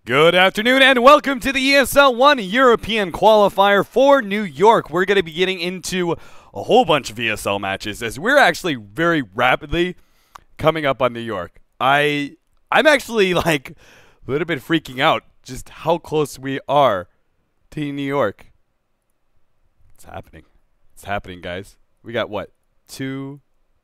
Good afternoon and welcome to the ESL One European Qualifier for New York. We're going to be getting into a whole bunch of ESL matches as we're actually very rapidly coming up on New York. I'm actually like a little bit freaking out just how close we are to New York. It's happening. It's happening, guys. We got what? 3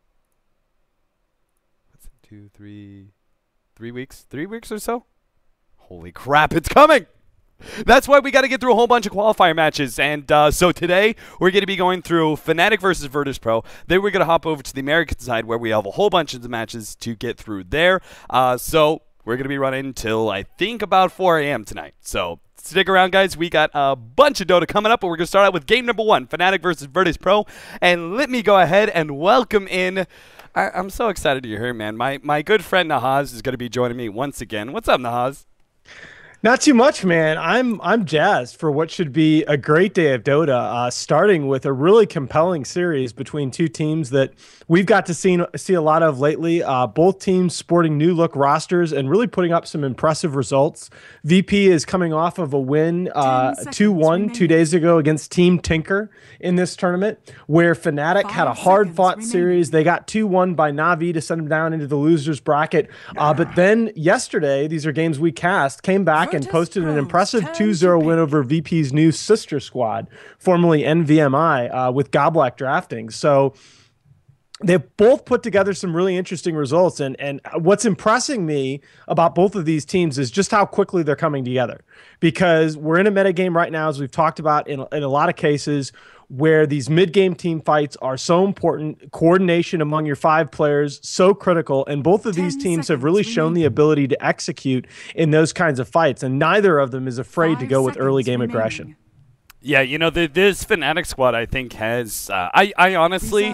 weeks? 3 weeks or so? Holy crap, it's coming! That's why we got to get through a whole bunch of qualifier matches. And so today, we're going to be going through Fnatic versus Virtus.pro. Then we're going to hop over to the American side where we have a whole bunch of the matches to get through there. So we're going to be running until, I think, about 4 a.m. tonight. So stick around, guys. We got a bunch of Dota coming up, but we're going to start out with game number 1, Fnatic versus Virtus.pro. And let me go ahead and welcome in... I'm so excited to hear him, man. My good friend Nahaz is going to be joining me once again. What's up, Nahaz? Not too much, man. I'm jazzed for what should be a great day of Dota, starting with a really compelling series between two teams that we've got to see a lot of lately. Both teams sporting new look rosters and really putting up some impressive results. VP is coming off of a win 2-1 2 days ago against Team Tinker in this tournament, where Fnatic had a hard-fought series. They got 2-1 by Na'Vi to send them down into the losers bracket. But then yesterday, these are games we came back and posted an impressive 2-0 win over VP's new sister squad, formerly NVMI, with Goblak Drafting. So they've both put together some really interesting results. And what's impressing me about both of these teams is just how quickly they're coming together. Because we're in a metagame right now, as we've talked about in a lot of cases, where these mid-game team fights are so important, coordination among your 5 players so critical, and both of these teams have really shown the ability to execute in those kinds of fights, and neither of them is afraid to go with early game aggression. Yeah, you know, this Fnatic squad, I think, has... I honestly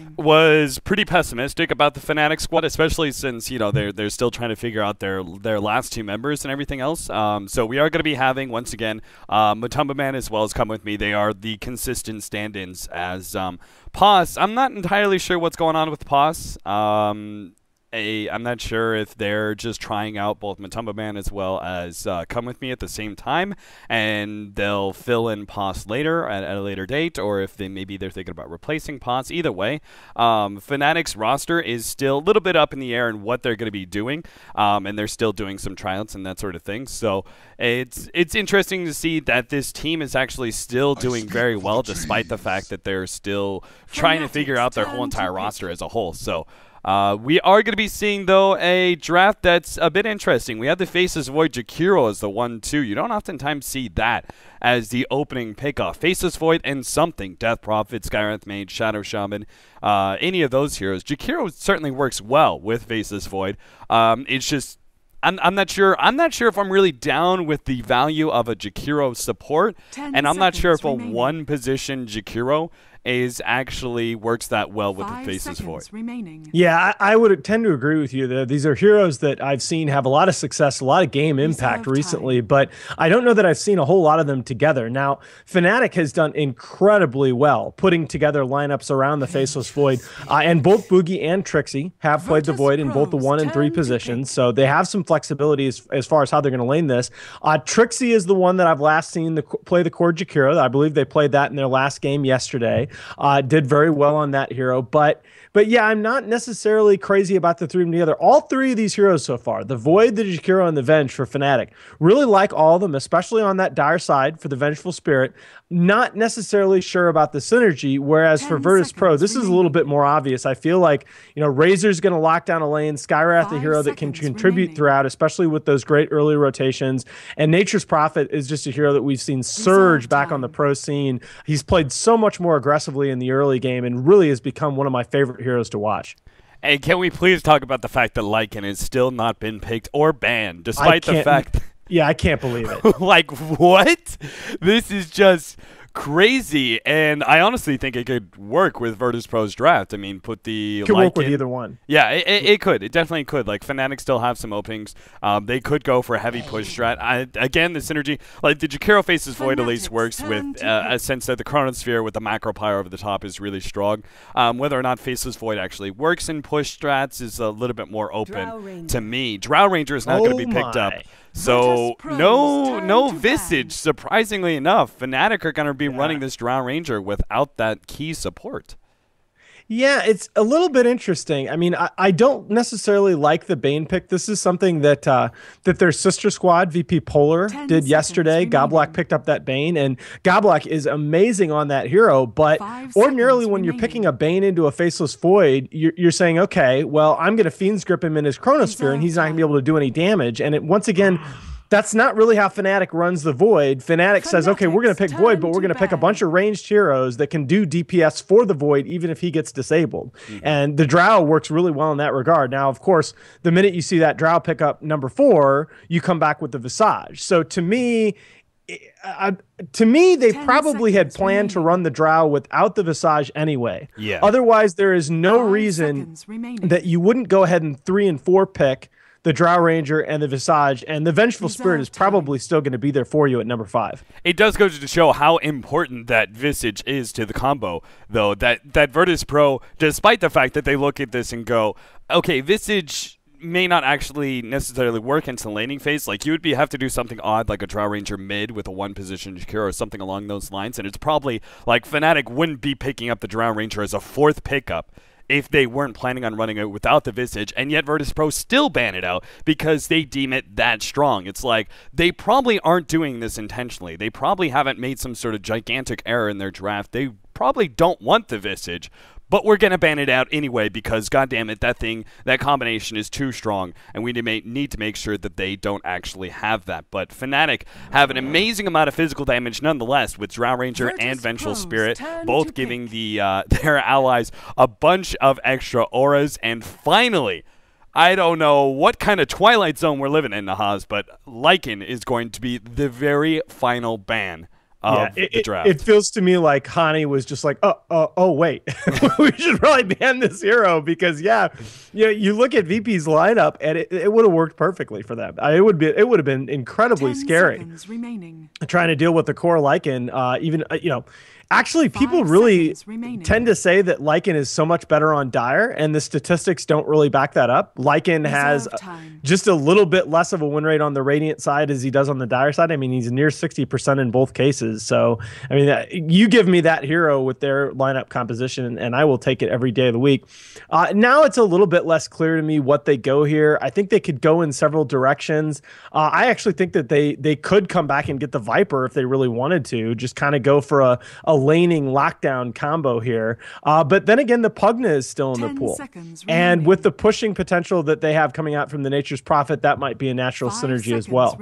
was pretty pessimistic about the Fnatic squad, especially since, you know, they're still trying to figure out their last 2 members and everything else. So we are going to be having, once again, Matumba Man as well as Come With Me. They are the consistent stand-ins as Pos. I'm not entirely sure what's going on with Pos. I'm not sure if they're just trying out both Matumba Man as well as Come With Me at the same time, and they'll fill in Pos later at a later date, or if maybe they're thinking about replacing Pos. Either way, Fnatic's roster is still a little bit up in the air in what they're going to be doing, and they're still doing some tryouts and that sort of thing. So it's interesting to see that this team is actually still doing very well, despite the fact that they're still trying to figure out their whole entire roster as a whole. So we are going to be seeing, though, a draft that's a bit interesting. We have the Faceless Void Jakiro as the 1-2. You don't oftentimes see that as the opening pickoff. Faceless Void and something. Death Prophet, Skywrath Mage, Shadow Shaman, any of those heroes. Jakiro certainly works well with Faceless Void. It's just... I'm not sure if I'm really down with the value of a Jakiro support, and I'm not sure if a one-position Jakiro actually works that well with the Faceless Void. Yeah, I would tend to agree with you. These are heroes that I've seen have a lot of success, a lot of game impact recently, but I don't know that I've seen a whole lot of them together. Now, Fnatic has done incredibly well putting together lineups around the Faceless Void, and both Boogie and Trixie have played the Void in both the 1 and 3 positions, so they have some flexibility as far as how they're going to lane this. Trixie is the one that I've last seen play the core Jakiro. I believe they played that in their last game yesterday. Did very well on that hero, but yeah, I'm not necessarily crazy about the 3 of them together. All 3 of these heroes so far, the Void, the Jakiro, and the Venge for Fnatic, really like all of them, especially on that dire side for the Vengeful Spirit. Not necessarily sure about the synergy, whereas for Virtus.pro, this is a little bit more obvious. I feel like, you know, Razor's going to lock down a lane, Skywrath, a hero that can contribute throughout, especially with those great early rotations, and Nature's Prophet is just a hero that we've seen surge back on the pro scene. He's played so much more aggressively in the early game and really has become one of my favorite heroes to watch. Hey, can we please talk about the fact that Lycan has still not been picked or banned, despite the fact... Yeah, I can't believe it. Like, what? This is just crazy, and I honestly think it could work with Virtus Pro's draft. I mean, put the could work with either one. Yeah, it could. It definitely could. Like, Fnatic still have some openings. They could go for a heavy push strat. Again, the synergy, like the Jakiro Faces Void at least works with a sense that the Chronosphere with the macro pyre over the top is really strong. Whether or not Faceless Void actually works in push strats is a little bit more open to me. Drow Ranger is not going to be picked up. So no Visage. Surprisingly enough, Fnatic are going to be running this Drow Ranger without that key support. Yeah, it's a little bit interesting. I mean, I don't necessarily like the Bane pick. This is something that that their sister squad, VP Polar, did yesterday. Goblak picked up that Bane, and Goblak is amazing on that hero. But ordinarily, when you're picking a Bane into a Faceless Void, you're saying, okay, well, I'm going to Fiend's Grip him in his Chronosphere, and he's not going to be able to do any damage. And once again, that's not really how Fnatic runs the Void. Fnatic says, okay, we're going to pick Void, but we're going to pick a bunch of ranged heroes that can do DPS for the Void, even if he gets disabled. And the Drow works really well in that regard. Now, of course, the minute you see that Drow pick up number 4, you come back with the Visage. So to me, they probably had planned to run the Drow without the Visage anyway. Yeah. Otherwise, there is no reason that you wouldn't go ahead and 3 and 4 pick the Drow Ranger and the Visage, and the Vengeful Spirit is probably still going to be there for you at number 5. It does go to show how important that Visage is to the combo, though, that Virtus Pro, despite the fact that they look at this and go, okay, Visage may not actually necessarily work into the laning phase. Like, you would have to do something odd, like a Drow Ranger mid with a 1-position cure or something along those lines, and it's probably, like, Fnatic wouldn't be picking up the Drow Ranger as a 4th pickup if they weren't planning on running it without the Visage, and yet Virtus Pro still ban it out because they deem it that strong. It's like, they probably aren't doing this intentionally. They probably haven't made some sort of gigantic error in their draft. They probably don't want the Visage, but we're going to ban it out anyway because, goddammit, that combination is too strong, and we need to make sure that they don't actually have that. But Fnatic have an amazing amount of physical damage nonetheless, with Drow Ranger and Vengeful Spirit both giving their allies a bunch of extra auras. And finally, I don't know what kind of Twilight Zone we're living in, Nahaz, but Lycan is going to be the very final ban of the draft. It feels to me like Hani was just like, oh wait, we should probably ban this hero because you look at VP's lineup and it would have worked perfectly for them. It would have been incredibly scary trying to deal with the core Lycan. Actually, people really tend to say that Lycan is so much better on Dire, and the statistics don't really back that up. Lycan has just a little bit less of a win rate on the Radiant side as he does on the Dire side. I mean, he's near 60% in both cases. So, I mean, you give me that hero with their lineup composition, and I will take it every day of the week. Now it's a little bit less clear to me what they go here. I think they could go in several directions. I actually think that they could come back and get the Viper if they really wanted to, just kind of go for a laning lockdown combo here. But then again, the Pugna is still in the pool. And with the pushing potential that they have coming out from the Nature's Prophet, that might be a natural synergy as well.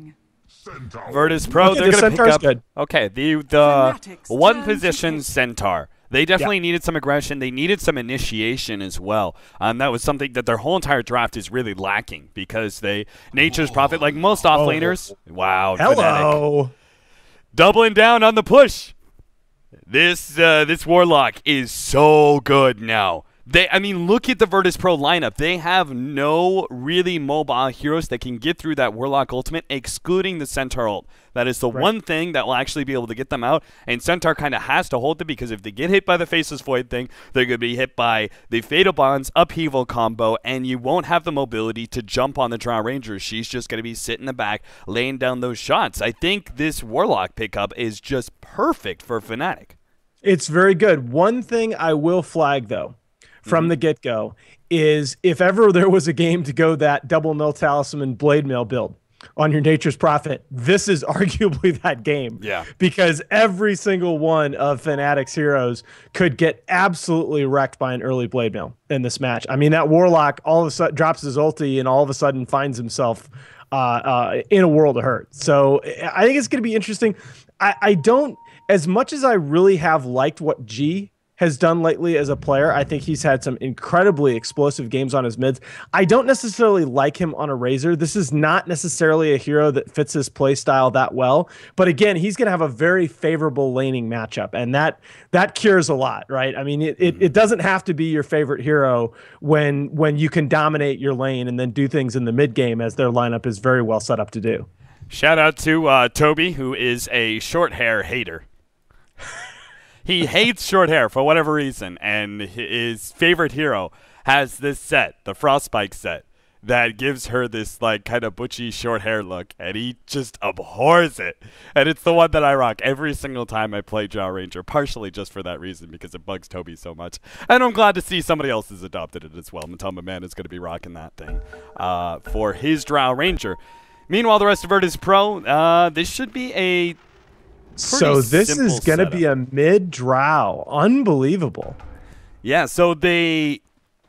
Virtus Pro, they're going to pick up. Good. Okay, the 1-position Centaur. They definitely needed some aggression. They needed some initiation as well. That was something that their whole entire draft is really lacking because Nature's Prophet, like most offlaners, wow. Hello. Fnatic, doubling down on the push. This Warlock is so good now. Look at the Virtus Pro lineup. They have no really mobile heroes that can get through that Warlock ultimate, excluding the Centaur ult. That is the one thing that will actually be able to get them out, and Centaur kind of has to hold them because if they get hit by the Faceless Void thing, they're going to be hit by the Fatal Bonds Upheaval combo, and you won't have the mobility to jump on the Drow Ranger. She's just going to be sitting in the back, laying down those shots. I think this Warlock pickup is just perfect for Fnatic. It's very good. One thing I will flag, though, from the get-go, is if ever there was a game to go that double Mill Talisman Blade Mail build on your Nature's Prophet, this is arguably that game. Yeah. Because every single one of Fnatic's heroes could get absolutely wrecked by an early Blade Mail in this match. I mean, that Warlock all of a sudden drops his ulti and all of a sudden finds himself in a world of hurt. So I think it's going to be interesting. I don't, as much as I really have liked what G has done lately as a player. I think he's had some incredibly explosive games on his mids. I don't necessarily like him on a Razor. This is not necessarily a hero that fits his play style that well. But again, he's going to have a very favorable laning matchup, and that cures a lot, right? I mean, it doesn't have to be your favorite hero when you can dominate your lane and then do things in the mid game, as their lineup is very well set up to do. Shout out to Toby, who is a short hair hater. He hates short hair for whatever reason, and his favorite hero has this set, the Frostbite set, that gives her this like kind of butchy short hair look, and he just abhors it. And it's the one that I rock every single time I play Drow Ranger, partially just for that reason, because it bugs Toby so much. And I'm glad to see somebody else has adopted it as well. Matoma Man is going to be rocking that thing for his Drow Ranger. Meanwhile, the rest of Virtus Pro, this should be a so this is going to be a mid Drow. Unbelievable. Yeah, so they're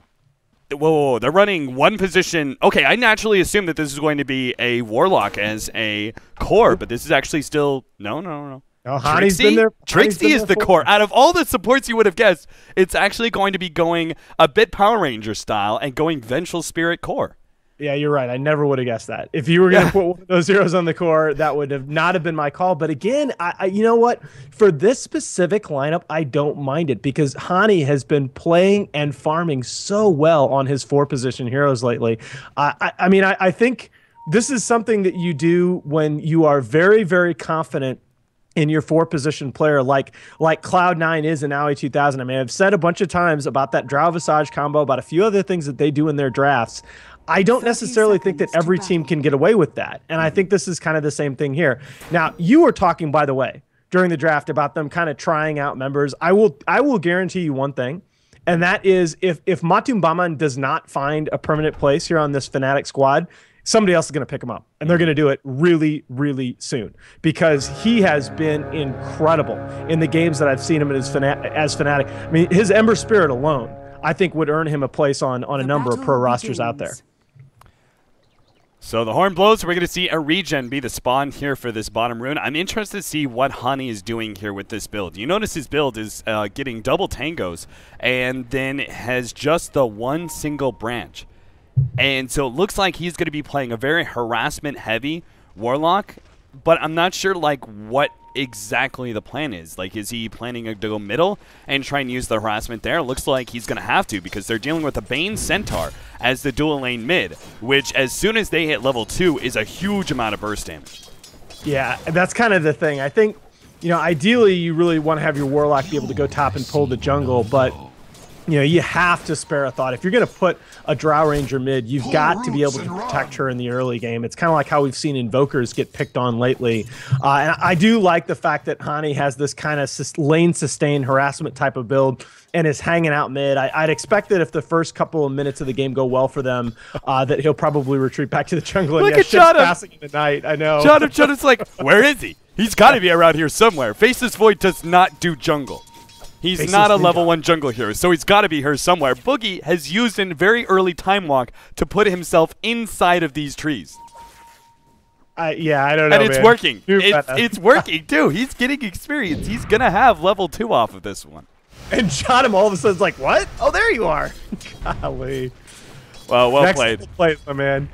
running one position. Okay, I naturally assume that this is going to be a Warlock as a core, but this is actually still no. Hani's been there. Trixie is the core. Out of all the supports you would have guessed, it's actually going to be going a bit Power Ranger style and going Vengeful Spirit core. Yeah, you're right. I never would have guessed that. If you were going to put one of those heroes on the core, that would have not have been my call. But again, I you know what? For this specific lineup, I don't mind it because Hani has been playing and farming so well on his 4-position heroes lately. I mean, I think this is something that you do when you are very, very confident in your 4-position player, like Cloud9 is in Aoi 2000. I mean, I've said a bunch of times about that Drow Visage combo, about a few other things that they do in their drafts. I don't necessarily think that every team can get away with that. And I think this is kind of the same thing here. Now, you were talking, by the way, during the draft about them kind of trying out members. I will guarantee you one thing, and that is if Matumbaman does not find a permanent place here on this Fnatic squad, somebody else is going to pick him up. And they're going to do it really, really soon because he has been incredible in the games that I've seen him as Fnatic. I mean, his Ember Spirit alone, I think, would earn him a place on a number of pro rosters out there. So the horn blows. We're going to see a regen be the spawn here for this bottom rune. I'm interested to see what Hani is doing here with this build. You notice his build is getting double tangos and then has just the one single branch. And so it looks like he's going to be playing a very harassment-heavy Warlock, but I'm not sure like what exactly the plan is. Like, is he planning to go middle and try and use the harassment there? It looks like he's going to have to because they're dealing with a Bane Centaur as the dual lane mid, which as soon as they hit level 2 is a huge amount of burst damage. Yeah, that's kind of the thing. I think, you know, ideally you really want to have your Warlock be able to go top and pull the jungle, but you know, you have to spare a thought. If you're going to put a Drow Ranger mid, you've got to be able to protect her in the early game. It's kind of like how we've seen Invokers get picked on lately. And I do like the fact that Hani has this kind of lane sustain harassment type of build and is hanging out mid. I'd expect that if the first couple of minutes of the game go well for them, that he'll probably retreat back to the jungle. Look and at John passing in the night. I know. John's like, where is he? He's got to be around here somewhere. Faceless Void does not do jungle. He's not a level 1 jungle hero, so he's got to be here somewhere. Boogie has used a very early time walk to put himself inside of these trees. Yeah, I don't know, and it's man. working. It's working, too. He's getting experience. He's going to have level 2 off of this one. And Johnham all of a sudden is like, what? Oh, there you are. Golly. Well Next played. Play, my man.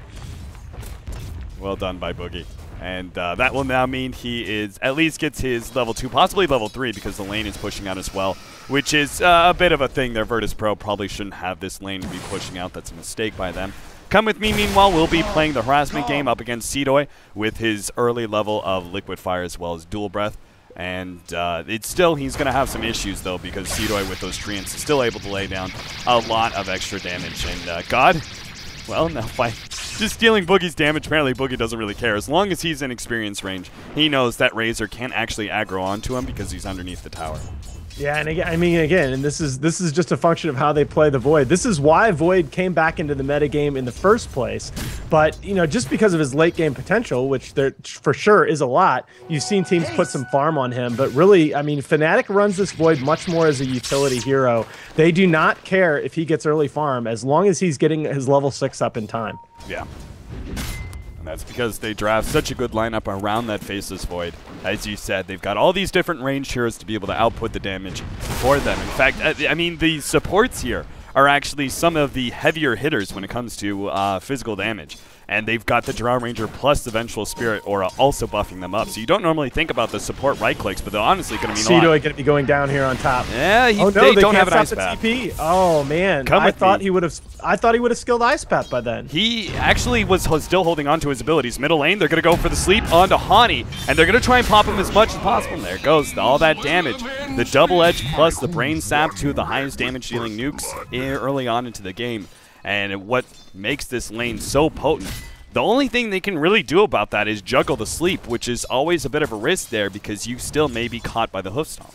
Well done by Boogie. And that will now mean he is at least gets his level 2, possibly level 3, because the lane is pushing out as well, which is a bit of a thing there. Virtus Pro probably shouldn't have this lane to be pushing out. That's a mistake by them. Come with me, meanwhile, we'll be playing the harassment game up against Seedoy with his early level of Liquid Fire as well as Dual Breath. And it's still, he's going to have some issues, though, because Seedoy with those treants is still able to lay down a lot of extra damage. And God, well, now by just stealing Boogie's damage, apparently Boogie doesn't really care. As long as he's in experience range, he knows that Razor can't actually aggro onto him because he's underneath the tower. Yeah, and again, I mean, and this is just a function of how they play the Void. This is why Void came back into the metagame in the first place. But, you know, just because of his late game potential, which there for sure is a lot, you've seen teams put some farm on him. But really, I mean, Fnatic runs this Void much more as a utility hero. They do not care if he gets early farm as long as he's getting his level 6 up in time. Yeah. And That's because they draft such a good lineup around that Faceless Void. As you said, they've got all these different range heroes to be able to output the damage for them. In fact, I mean, the supports here are actually some of the heavier hitters when it comes to physical damage. And they've got the Drow Ranger plus the Vengeful Spirit Aura also buffing them up. So you don't normally think about the support right-clicks, but they're honestly going to mean a lot. Seedoy going to be going down here on top. Yeah, oh, no, they don't can't have an Ice stop Path. the TP. Oh, man. I thought he would have skilled Ice Path by then. He actually was still holding on to his abilities. Middle lane, they're going to go for the sleep onto Hani, and they're going to try and pop him as much as possible. And there it goes, all that damage. The Double Edge plus the Brain Sap, two of the highest damage-dealing nukes early on into the game. And what makes this lane so potent, the only thing they can really do about that is juggle the sleep, which is always a bit of a risk there because you still may be caught by the hoof stomp.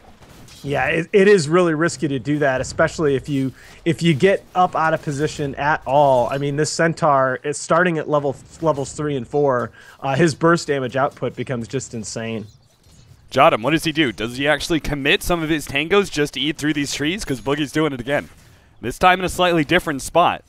Yeah, it is really risky to do that, especially if you get up out of position at all. I mean, this Centaur is starting at levels 3 and 4. His burst damage output becomes just insane. Jotum, what does he do? Does he actually commit some of his tangos just to eat through these trees? Because Boogie's doing it again. This time in a slightly different spot.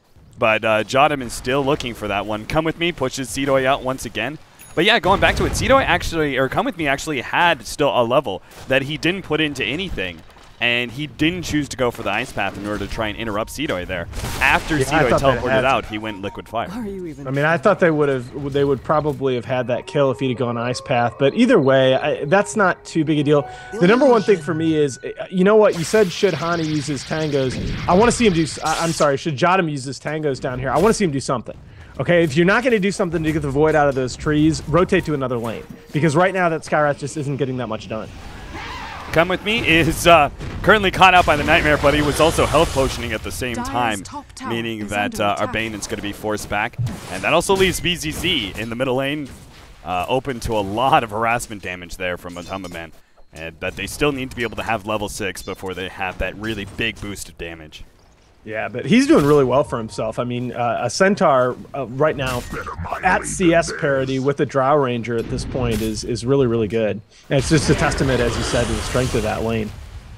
But Jotum is still looking for that one. Come With Me pushes Seedoy out once again. But yeah, going back to it, Seedoy actually, or Come With Me actually had still a level that he didn't put into anything. And he didn't choose to go for the Ice Path in order to try and interrupt Seedoy there. After Seedoy teleported out, he went Liquid Fire. I mean, I thought they would probably have had that kill if he'd have gone Ice Path. But either way, that's not too big a deal. The number one thing for me is, you know what? You said should Hani use his tangos. I want to see him do. I'm sorry, should Jotum use his tangos down here? I want to see him do something. Okay, if you're not going to do something to get the Void out of those trees, rotate to another lane. Because right now that Skywrath just isn't getting that much done. Come With Me is currently caught out by the Nightmare, but he was also health potioning at the same time, meaning that our Bane is going to be forced back. And that also leaves BZZ in the middle lane open to a lot of harassment damage there from Matumba Man. And that they still need to be able to have level 6 before they have that really big boost of damage. Yeah, but he's doing really well for himself. I mean, a Centaur right now at CS parity with a Drow Ranger at this point is really, really good. And it's just a testament, as you said, to the strength of that lane.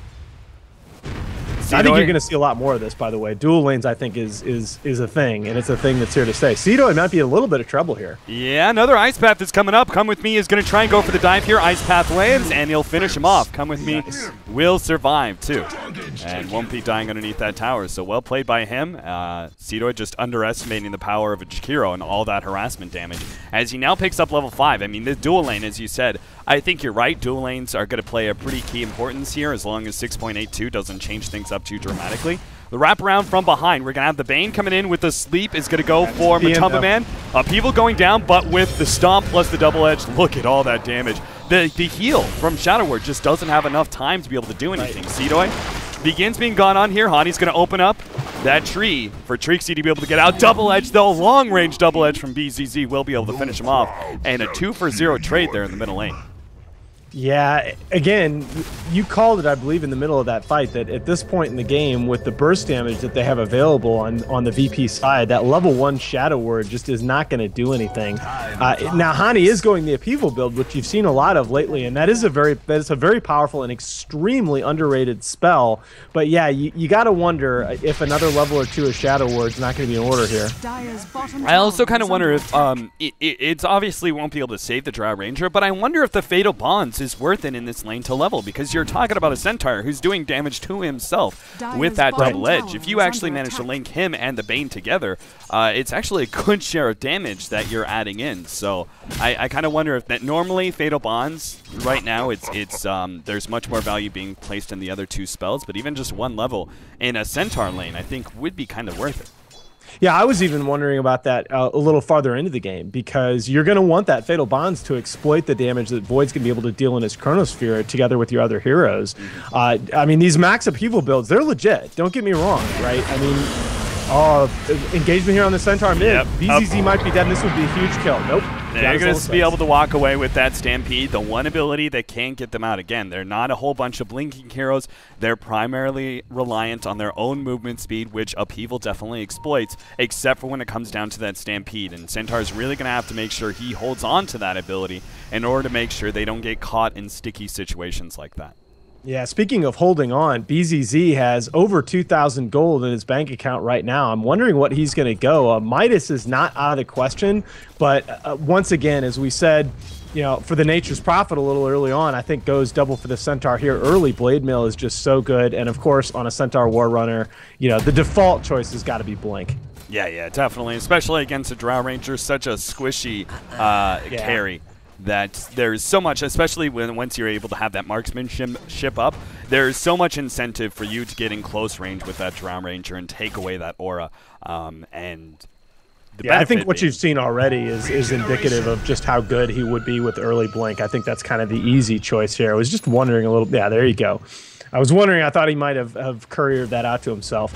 I think you're going to see a lot more of this, by the way. Dual lanes, I think, is a thing, and it's a thing that's here to stay. Seedoy might be in a little bit of trouble here. Yeah, another Ice Path is coming up. Come With Me is going to try and go for the dive here. Ice Path lands, and he'll finish him off. Come With Me will survive, too. And won't be dying underneath that tower, so well played by him. Seedoy just underestimating the power of a Jakiro and all that harassment damage. As he now picks up level 5, I mean, the dual lane, as you said, I think you're right. Dual lanes are going to play a pretty key importance here as long as 6.82 doesn't change things up too dramatically. The wraparound from behind, we're going to have the Bane coming in with the sleep is going to go for Matumba Man. Upheaval going down, but with the stomp plus the double edge, look at all that damage. The heal from Shadow Word just doesn't have enough time to be able to do anything. Seedoy begins being gone on here. Hani's going to open up that tree for Trixie to be able to get out. Double edge, though, long range double edge from BZZ will be able to finish him off. And a 2-for-0 trade there in the middle lane. Yeah, again, you called it, I believe, in the middle of that fight, that at this point in the game, with the burst damage that they have available on the VP side, that level 1 Shadow Word just is not going to do anything. Now, Hani is going the Upheaval build, which you've seen a lot of lately, and that is a very powerful and extremely underrated spell. But yeah, you got to wonder if another level or 2 of Shadow Word's not going to be in order here. I also kind of wonder if it's obviously won't be able to save the Drow Ranger, but I wonder if the Fatal Bonds is worth it in this lane to level, because you're talking about a Centaur who's doing damage to himself with that double edge. If you actually manage to link him and the Bane together, it's actually a good share of damage that you're adding in. So I kind of wonder if that normally Fatal Bonds right now it's there's much more value being placed in the other 2 spells, but even just 1 level in a Centaur lane I think would be kind of worth it. Yeah, I was even wondering about that a little farther into the game, because you're going to want that Fatal Bonds to exploit the damage that Void's going to be able to deal in his Chronosphere together with your other heroes. I mean, these max upheaval builds, they're legit. Don't get me wrong, right? I mean, engagement here on the Centaur mid. Yep. BZZ might be dead, and this would be a huge kill. Nope. They're going to be able to walk away with that Stampede, the one ability that can get them out. Again, they're not a whole bunch of blinking heroes. They're primarily reliant on their own movement speed, which Upheaval definitely exploits, except for when it comes down to that Stampede. And Centaur's really going to have to make sure he holds on to that ability in order to make sure they don't get caught in sticky situations like that. Yeah, speaking of holding on, BZZ has over 2,000 gold in his bank account right now. I'm wondering what he's going to go. Midas is not out of the question, but once again, as we said, you know, for the Nature's Prophet a little early on, I think goes double for the Centaur here early. Blade Mail is just so good, and of course, on a Centaur War Runner, you know, the default choice has got to be Blink. Yeah, definitely, especially against a Drow Ranger, such a squishy carry. That there's so much, especially once you're able to have that marksmanship up, there's so much incentive for you to get in close range with that Drow Ranger and take away that aura. And I think what you've seen already is indicative of just how good he would be with early Blink. I think that's kind of the easy choice here. I was just wondering a little. Yeah, there you go. I was wondering. I thought he might have couriered that out to himself.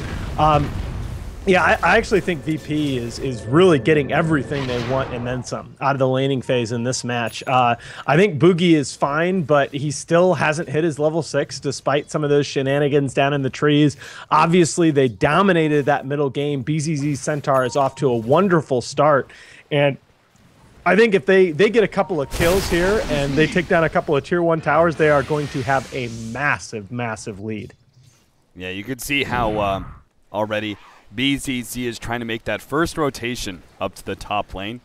Yeah, I actually think VP is really getting everything they want and then some out of the laning phase in this match. I think Boogie is fine, but he still hasn't hit his level 6 despite some of those shenanigans down in the trees. Obviously, they dominated that middle game. BZZ Centaur is off to a wonderful start, and I think if they get a couple of kills here and they take down a couple of tier 1 towers, they are going to have a massive, massive lead. Yeah, you could see how already BZZ is trying to make that first rotation up to the top lane,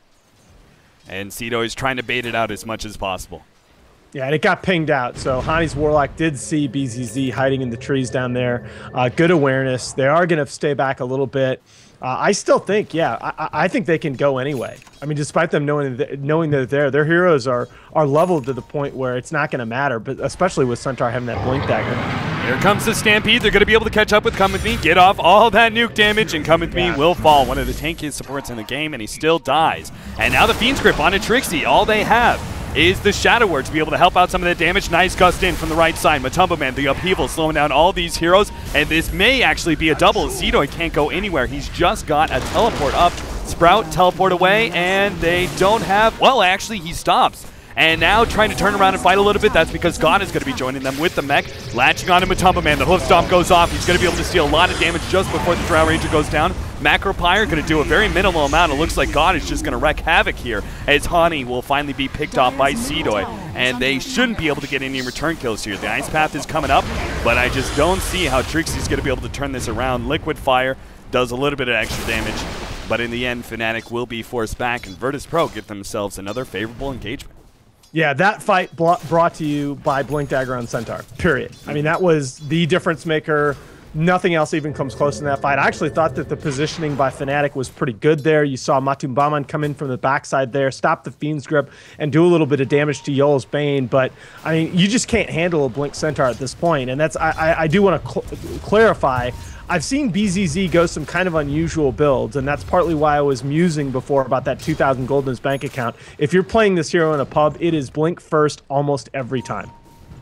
and Cito is trying to bait it out as much as possible. Yeah, and it got pinged out, so Hani's Warlock did see BZZ hiding in the trees down there. Good awareness. They are going to stay back a little bit. I still think, yeah, I think they can go anyway. I mean, despite them knowing they're there, their heroes are leveled to the point where it's not going to matter, but especially with Centaur having that Blink Dagger. Here comes the Stampede. They're going to be able to catch up with Come With Me, get off all that nuke damage, and Come With Me will fall. One of the tankiest supports in the game, and he still dies. And now the Fiend's Grip on a Trixie. All they have is the Shadow Word to be able to help out some of that damage. Nice gust in from the right side. Matumbo Man, the upheaval, slowing down all these heroes, and this may actually be a double. Zedoy can't go anywhere. He's just got a teleport up. Sprout, teleport away, and they don't have... Well, actually, he stops. And now trying to turn around and fight a little bit. That's because God is going to be joining them with the mech. Latching on to Matumbo Man. The Hoof Stomp goes off. He's going to be able to steal a lot of damage just before the Drow Ranger goes down. Macropyre going to do a very minimal amount. It looks like God is just going to wreak havoc here as Hani will finally be picked off by Zedoy. And they shouldn't be able to get any return kills here. The Ice Path is coming up, but I just don't see how Trixie's going to be able to turn this around. Liquid Fire does a little bit of extra damage, but in the end, Fnatic will be forced back, and Virtus.pro get themselves another favorable engagement. Yeah, that fight brought to you by Blink Dagger on Centaur, period. I mean, that was the difference maker. Nothing else even comes close in that fight. I actually thought that the positioning by Fnatic was pretty good there. You saw Matumbaman come in from the backside there, stop the Fiend's Grip, and do a little bit of damage to Yola's Bane. But, I mean, you just can't handle a Blink Centaur at this point. And that's I do want to clarify, I've seen BZZ go some kind of unusual builds, and that's partly why I was musing before about that 2,000 gold in his bank account. If you're playing this hero in a pub, it is Blink first almost every time.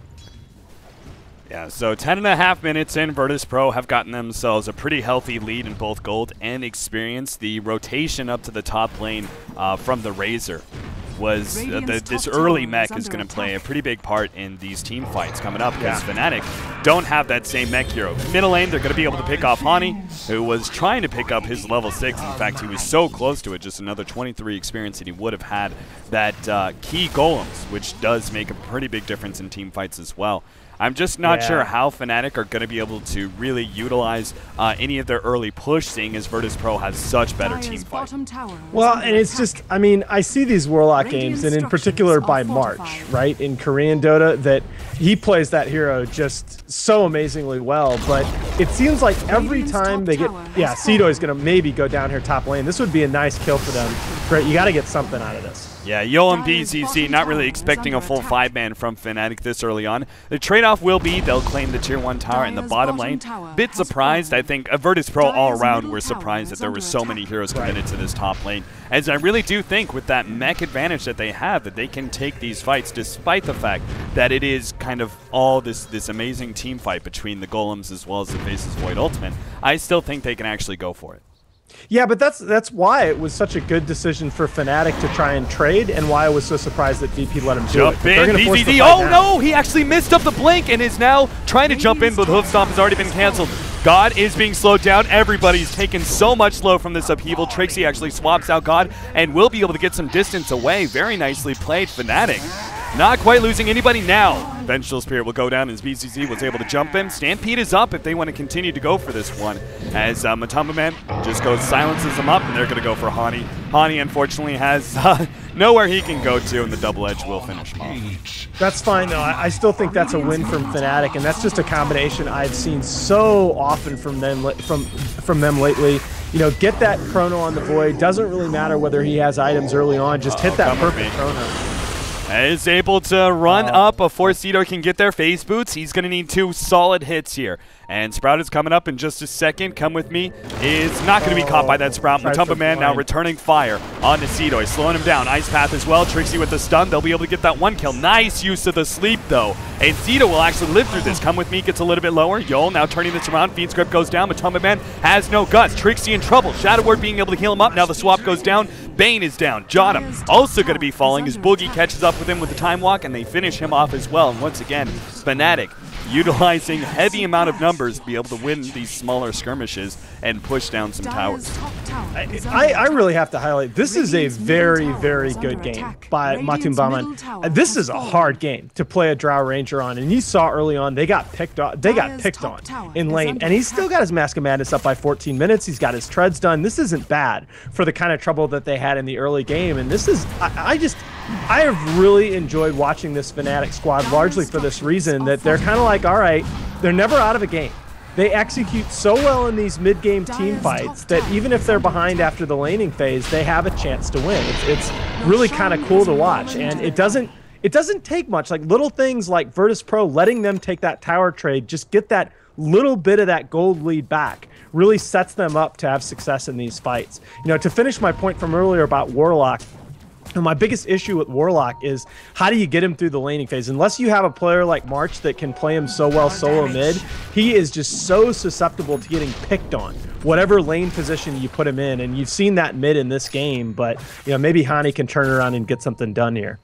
Yeah, so 10.5 minutes in, Virtus.pro have gotten themselves a pretty healthy lead in both gold and experience. The rotation up to the top lane from the Razor was this early mech is going to play a pretty big part in these team fights coming up because Fnatic don't have that same mech hero. Middle lane, they're going to be able to pick off Hani, who was trying to pick up his level 6. In fact, he was so close to it, just another 23 experience, and he would have had that key golems, which does make a pretty big difference in team fights as well. I'm just not sure how Fnatic are going to be able to really utilize any of their early push, seeing as Virtus.pro has such better team fight. Well, and it's just, I mean, I see these Warlock games, and in particular by March, right, in Korean Dota, that he plays that hero just so amazingly well, but it seems like every time they get, Cedo is going to maybe go down here top lane. This would be a nice kill for them. Great, you got to get something out of this. Yeah, Yo and BZZ not really expecting a full 5-man from Fnatic this early on. The trade-off will be they'll claim the tier 1 tower in the bottom lane. Bit surprised, I think, Virtus.pro all around were surprised that there were so many heroes committed to this top lane. As I really do think with that mech advantage that they have, that they can take these fights despite the fact that it is kind of all this amazing team fight between the Golems as well as the Faceless Void Ultimate. I still think they can actually go for it. Yeah, but that's why it was such a good decision for Fnatic to try and trade, and why I was so surprised that VP let him do it. BZZ, oh no, he actually missed up the blink and is now trying to jump in, but the Hoof Stomp has already been canceled. God is being slowed down. Everybody's taken so much slow from this upheaval. Trixie actually swaps out God and will be able to get some distance away. Very nicely played, Fnatic. Not quite losing anybody now. Vengeful Spirit will go down as BZZ was able to jump him. Stampede is up if they want to continue to go for this one, as Matumba Man just goes, silences them up, and they're going to go for Hani. Hani, unfortunately, has nowhere he can go to, and the double edge will finish him off. That's fine, though. I still think that's a win from Fnatic, and that's just a combination I've seen so often from them lately. You know, get that chrono on the Void. Doesn't really matter whether he has items early on. Just hit that perfect chrono. Is able to run up before Cito can get their phase boots. He's going to need 2 solid hits here. And Sprout is coming up in just a second. Come with me. Is not going to be caught by that Sprout. Matumba Man now returning fire onto Cito. He's slowing him down. Ice Path as well. Trixie with the stun. They'll be able to get that 1 kill. Nice use of the sleep, though. And Cito will actually live through this. Come with me. Gets a little bit lower. Yol now turning this around. Feed script goes down. Matumba Man has no guts. Trixie in trouble. Shadow Word being able to heal him up. Now the swap goes down. Bane is down. Jotum also going to be falling as Boogie catches up with him with the time walk, and they finish him off as well. And once again, Fnatic utilizing heavy amount of numbers to be able to win these smaller skirmishes and push down some towers. I really have to highlight, this is a very, very good game by Matumba. This is a hard game to play a Drow Ranger on, and you saw early on they got picked on in lane, and he's still got his Mask of Madness up by 14 minutes. He's got his treads done. This isn't bad for the kind of trouble that they had in the early game, and this is, I have really enjoyed watching this Fnatic squad largely for this reason, that they're kind of like, all right, they're never out of a game. They execute so well in these mid-game team fights that even if they're behind after the laning phase, they have a chance to win. It's really kind of cool to watch, and it doesn't take much. Like little things like Virtus Pro letting them take that tower trade, just get that little bit of that gold lead back, really sets them up to have success in these fights. You know, to finish my point from earlier about Warlock, and my biggest issue with Warlock is how do you get him through the laning phase? Unless you have a player like March that can play him so well solo mid, he is just so susceptible to getting picked on, whatever lane position you put him in. And you've seen that mid in this game, but you know, maybe Hani can turn around and get something done here.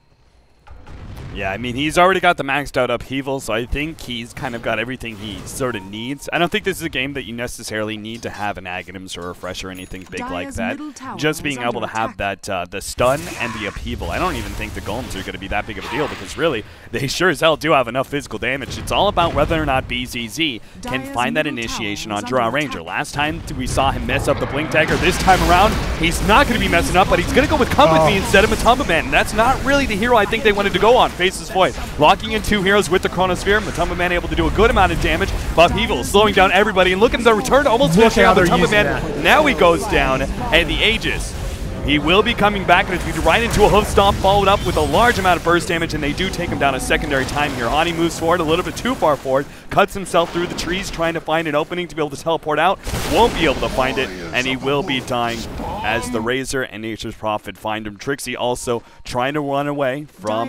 Yeah, I mean, he's already got the maxed out upheaval, so I think he's kind of got everything he sort of needs. I don't think this is a game that you necessarily need to have an Aghanims or a Refresh or anything big like that. Just being able to have that the stun and the upheaval. I don't even think the golems are going to be that big of a deal, because really, they sure as hell do have enough physical damage. It's all about whether or not BZZ can find that initiation on Drow Ranger. Last time we saw him mess up the Blink Dagger. This time around, he's not going to be messing up, but he's going to go with Come With Me instead of Matumba Man. And that's not really the hero I think they wanted to go on. Faces Void. Locking in 2 heroes with the Chronosphere. Matumba Man able to do a good amount of damage. Upheaval slowing down everybody, and look at the return, almost finishing out Matumba Man. Now he goes down, and the Aegis. He will be coming back, and it's right into a hoof stomp, followed up with a large amount of burst damage, and they do take him down a secondary time here. Hani moves forward a little bit too far forward, cuts himself through the trees, trying to find an opening to be able to teleport out. Won't be able to find it, and he will be dying as the Razor and Nature's Prophet find him. Trixie also trying to run away from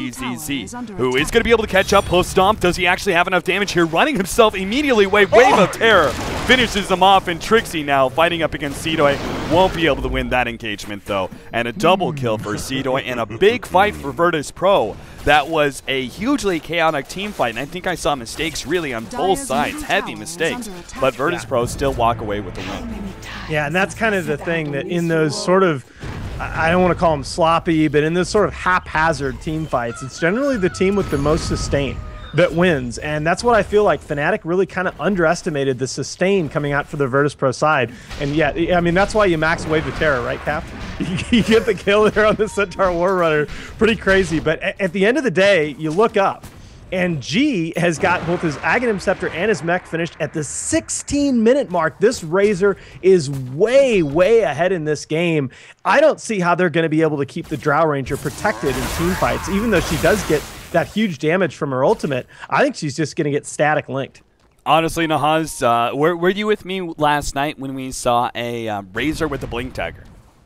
BZZ, who is going to be able to catch up. Hoof stomp. Does he actually have enough damage here? Running himself immediately. Wave of Terror finishes him off, and Trixie now fighting up against Seedoy. Won't be able to win that engagement, though. And a double kill for Seedoy, and a big fight for Virtus Pro. That was a hugely chaotic team fight, and I think I saw mistakes really on both sides. Heavy mistakes. But Virtus Pro still walk away with the win. Yeah, and that's kind of the thing, that in those sort of, I don't want to call them sloppy, but in those sort of haphazard team fights, it's generally the team with the most sustain that wins. And that's what I feel like Fnatic really kind of underestimated, the sustain coming out for the Virtus Pro side. And yeah, I mean, that's why you max Wave of Terror, right, Cap? You get the kill there on the Centaur War Runner. Pretty crazy. But at the end of the day, you look up, and G has got both his Aghanim Scepter and his mech finished at the 16-minute mark. This Razor is way, way ahead in this game. I don't see how they're going to be able to keep the Drow Ranger protected in team fights, even though she does get that huge damage from her ultimate. I think she's just going to get static linked. Honestly, Nahaz, were you with me last night when we saw a Razor with a Blink Dagger?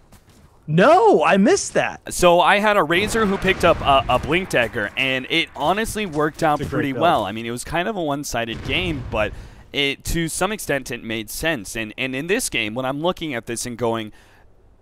No, I missed that. So I had a Razor who picked up a Blink Dagger, and it honestly worked out pretty well. I mean, it was kind of a one-sided game, but to some extent it made sense. And in this game, when I'm looking at this and going,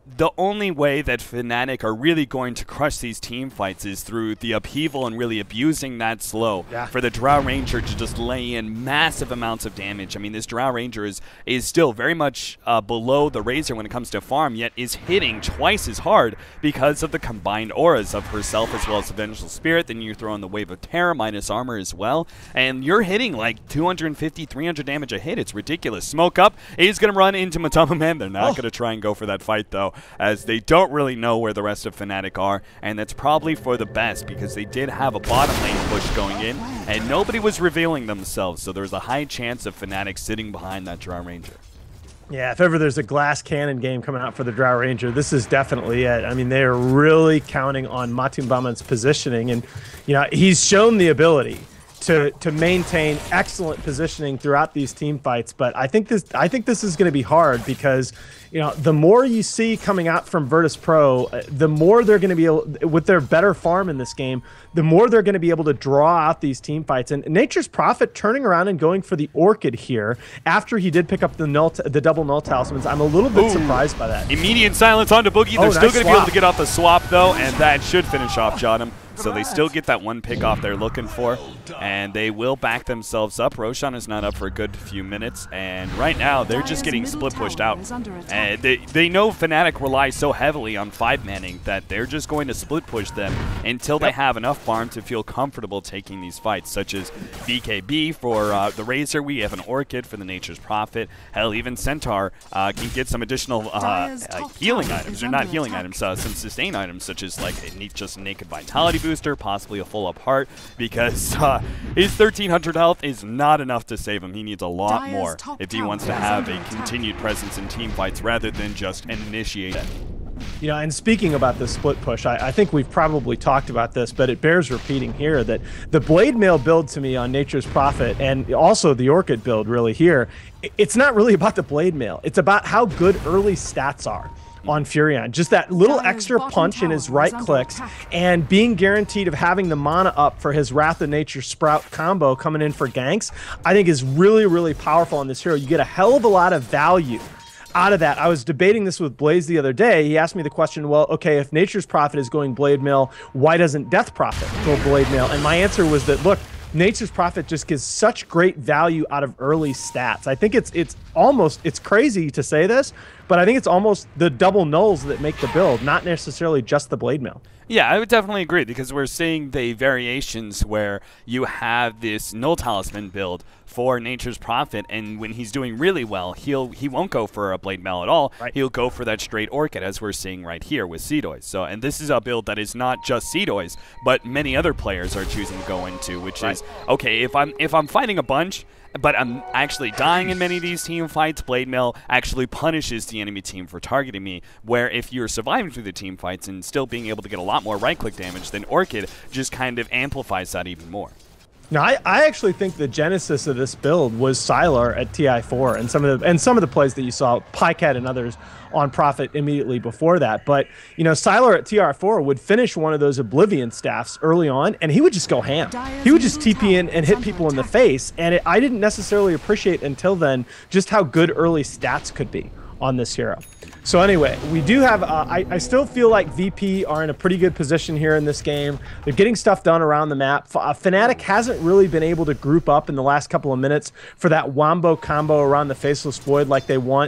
the only way that Fnatic are really going to crush these team fights is through the upheaval and really abusing that slow for the Drow Ranger to just lay in massive amounts of damage. I mean, this Drow Ranger is still very much below the Razor when it comes to farm, yet is hitting twice as hard because of the combined auras of herself as well as the Vengeful Spirit. Then you throw in the Wave of Terror minus armor as well, and you're hitting like 250, 300 damage a hit. It's ridiculous. Smoke Up is going to run into Matama Man. They're not going to try and go for that fight, though, as they don't really know where the rest of Fnatic are, and that's probably for the best because they did have a bottom lane push going in, and nobody was revealing themselves, so there's a high chance of Fnatic sitting behind that Drow Ranger. Yeah, if ever there's a glass cannon game coming out for the Drow Ranger, this is definitely it. I mean, they are really counting on Matumbaman's positioning, and he's shown the ability to maintain excellent positioning throughout these team fights. But I think this is going to be hard because the more you see coming out from Virtus.pro, the more they're going to be able, with their better farm in this game, the more they're going to be able to draw out these team fights. And Nature's Prophet turning around and going for the Orchid here after he did pick up the double Null Talismans. I'm a little bit surprised by that. Immediate silence onto Boogie. They're still going to be able to get off the swap though, and that should finish off Jotum. So they still get that one pick off they're looking for, and they will back themselves up. Roshan is not up for a good few minutes, and right now they're just getting split pushed out. And they know Fnatic relies so heavily on 5-manning that they're just going to split push them until they have enough farm to feel comfortable taking these fights, such as BKB for the Razor. We have an Orchid for the Nature's Prophet. Hell, even Centaur can get some additional healing items, or not healing items, some sustain items, such as like just Naked Vitality booster, possibly a full up heart, because his 1300 health is not enough to save him. He needs a lot more if he wants to have a continued presence in team fights rather than just initiate it. And speaking about the split push, I think we've probably talked about this, but it bears repeating here that the Blade Mail build to me on Nature's Prophet and also the Orchid build really here, it's not really about the Blade Mail. It's about how good early stats are on Furion. Just that little extra punch in his right clicks and being guaranteed of having the mana up for his Wrath of Nature Sprout combo coming in for ganks, I think is really, really powerful on this hero. You get a hell of a lot of value out of that. I was debating this with Blaze the other day. He asked me the question, well, okay, if Nature's Prophet is going Blade Mail, why doesn't Death Prophet go Blade Mail? And my answer was that, look, Nature's Prophet just gives such great value out of early stats. I think it's crazy to say this, but I think it's almost the double nulls that make the build, not necessarily just the Blade Mail. Yeah, I would definitely agree, because we're seeing the variations where you have this Null Talisman build for Nature's Prophet, and when he's doing really well, he won't go for a Blade Mail at all. Right. He'll go for that straight Orchid, as we're seeing right here with Seedoys. So, and this is a build that is not just Seedoys, but many other players are choosing to go into, which is, okay, if I'm fighting a bunch, but I'm actually dying in many of these team fights, Blade Mail actually punishes the enemy team for targeting me, where if you're surviving through the team fights and still being able to get a lot more right-click damage, then Orchid just kind of amplifies that even more. Now, I actually think the genesis of this build was Sylar at TI4 and some of the plays that you saw, Pycat and others on Prophet immediately before that. But, Sylar at TR4 would finish one of those Oblivion staffs early on, and he would just go ham. He would just TP in and hit people in the face, and I didn't necessarily appreciate until then just how good early stats could be on this hero. So anyway, we do have, I still feel like VP are in a pretty good position here in this game. They're getting stuff done around the map. Fnatic hasn't really been able to group up in the last couple of minutes for that wombo combo around the Faceless Void like they want.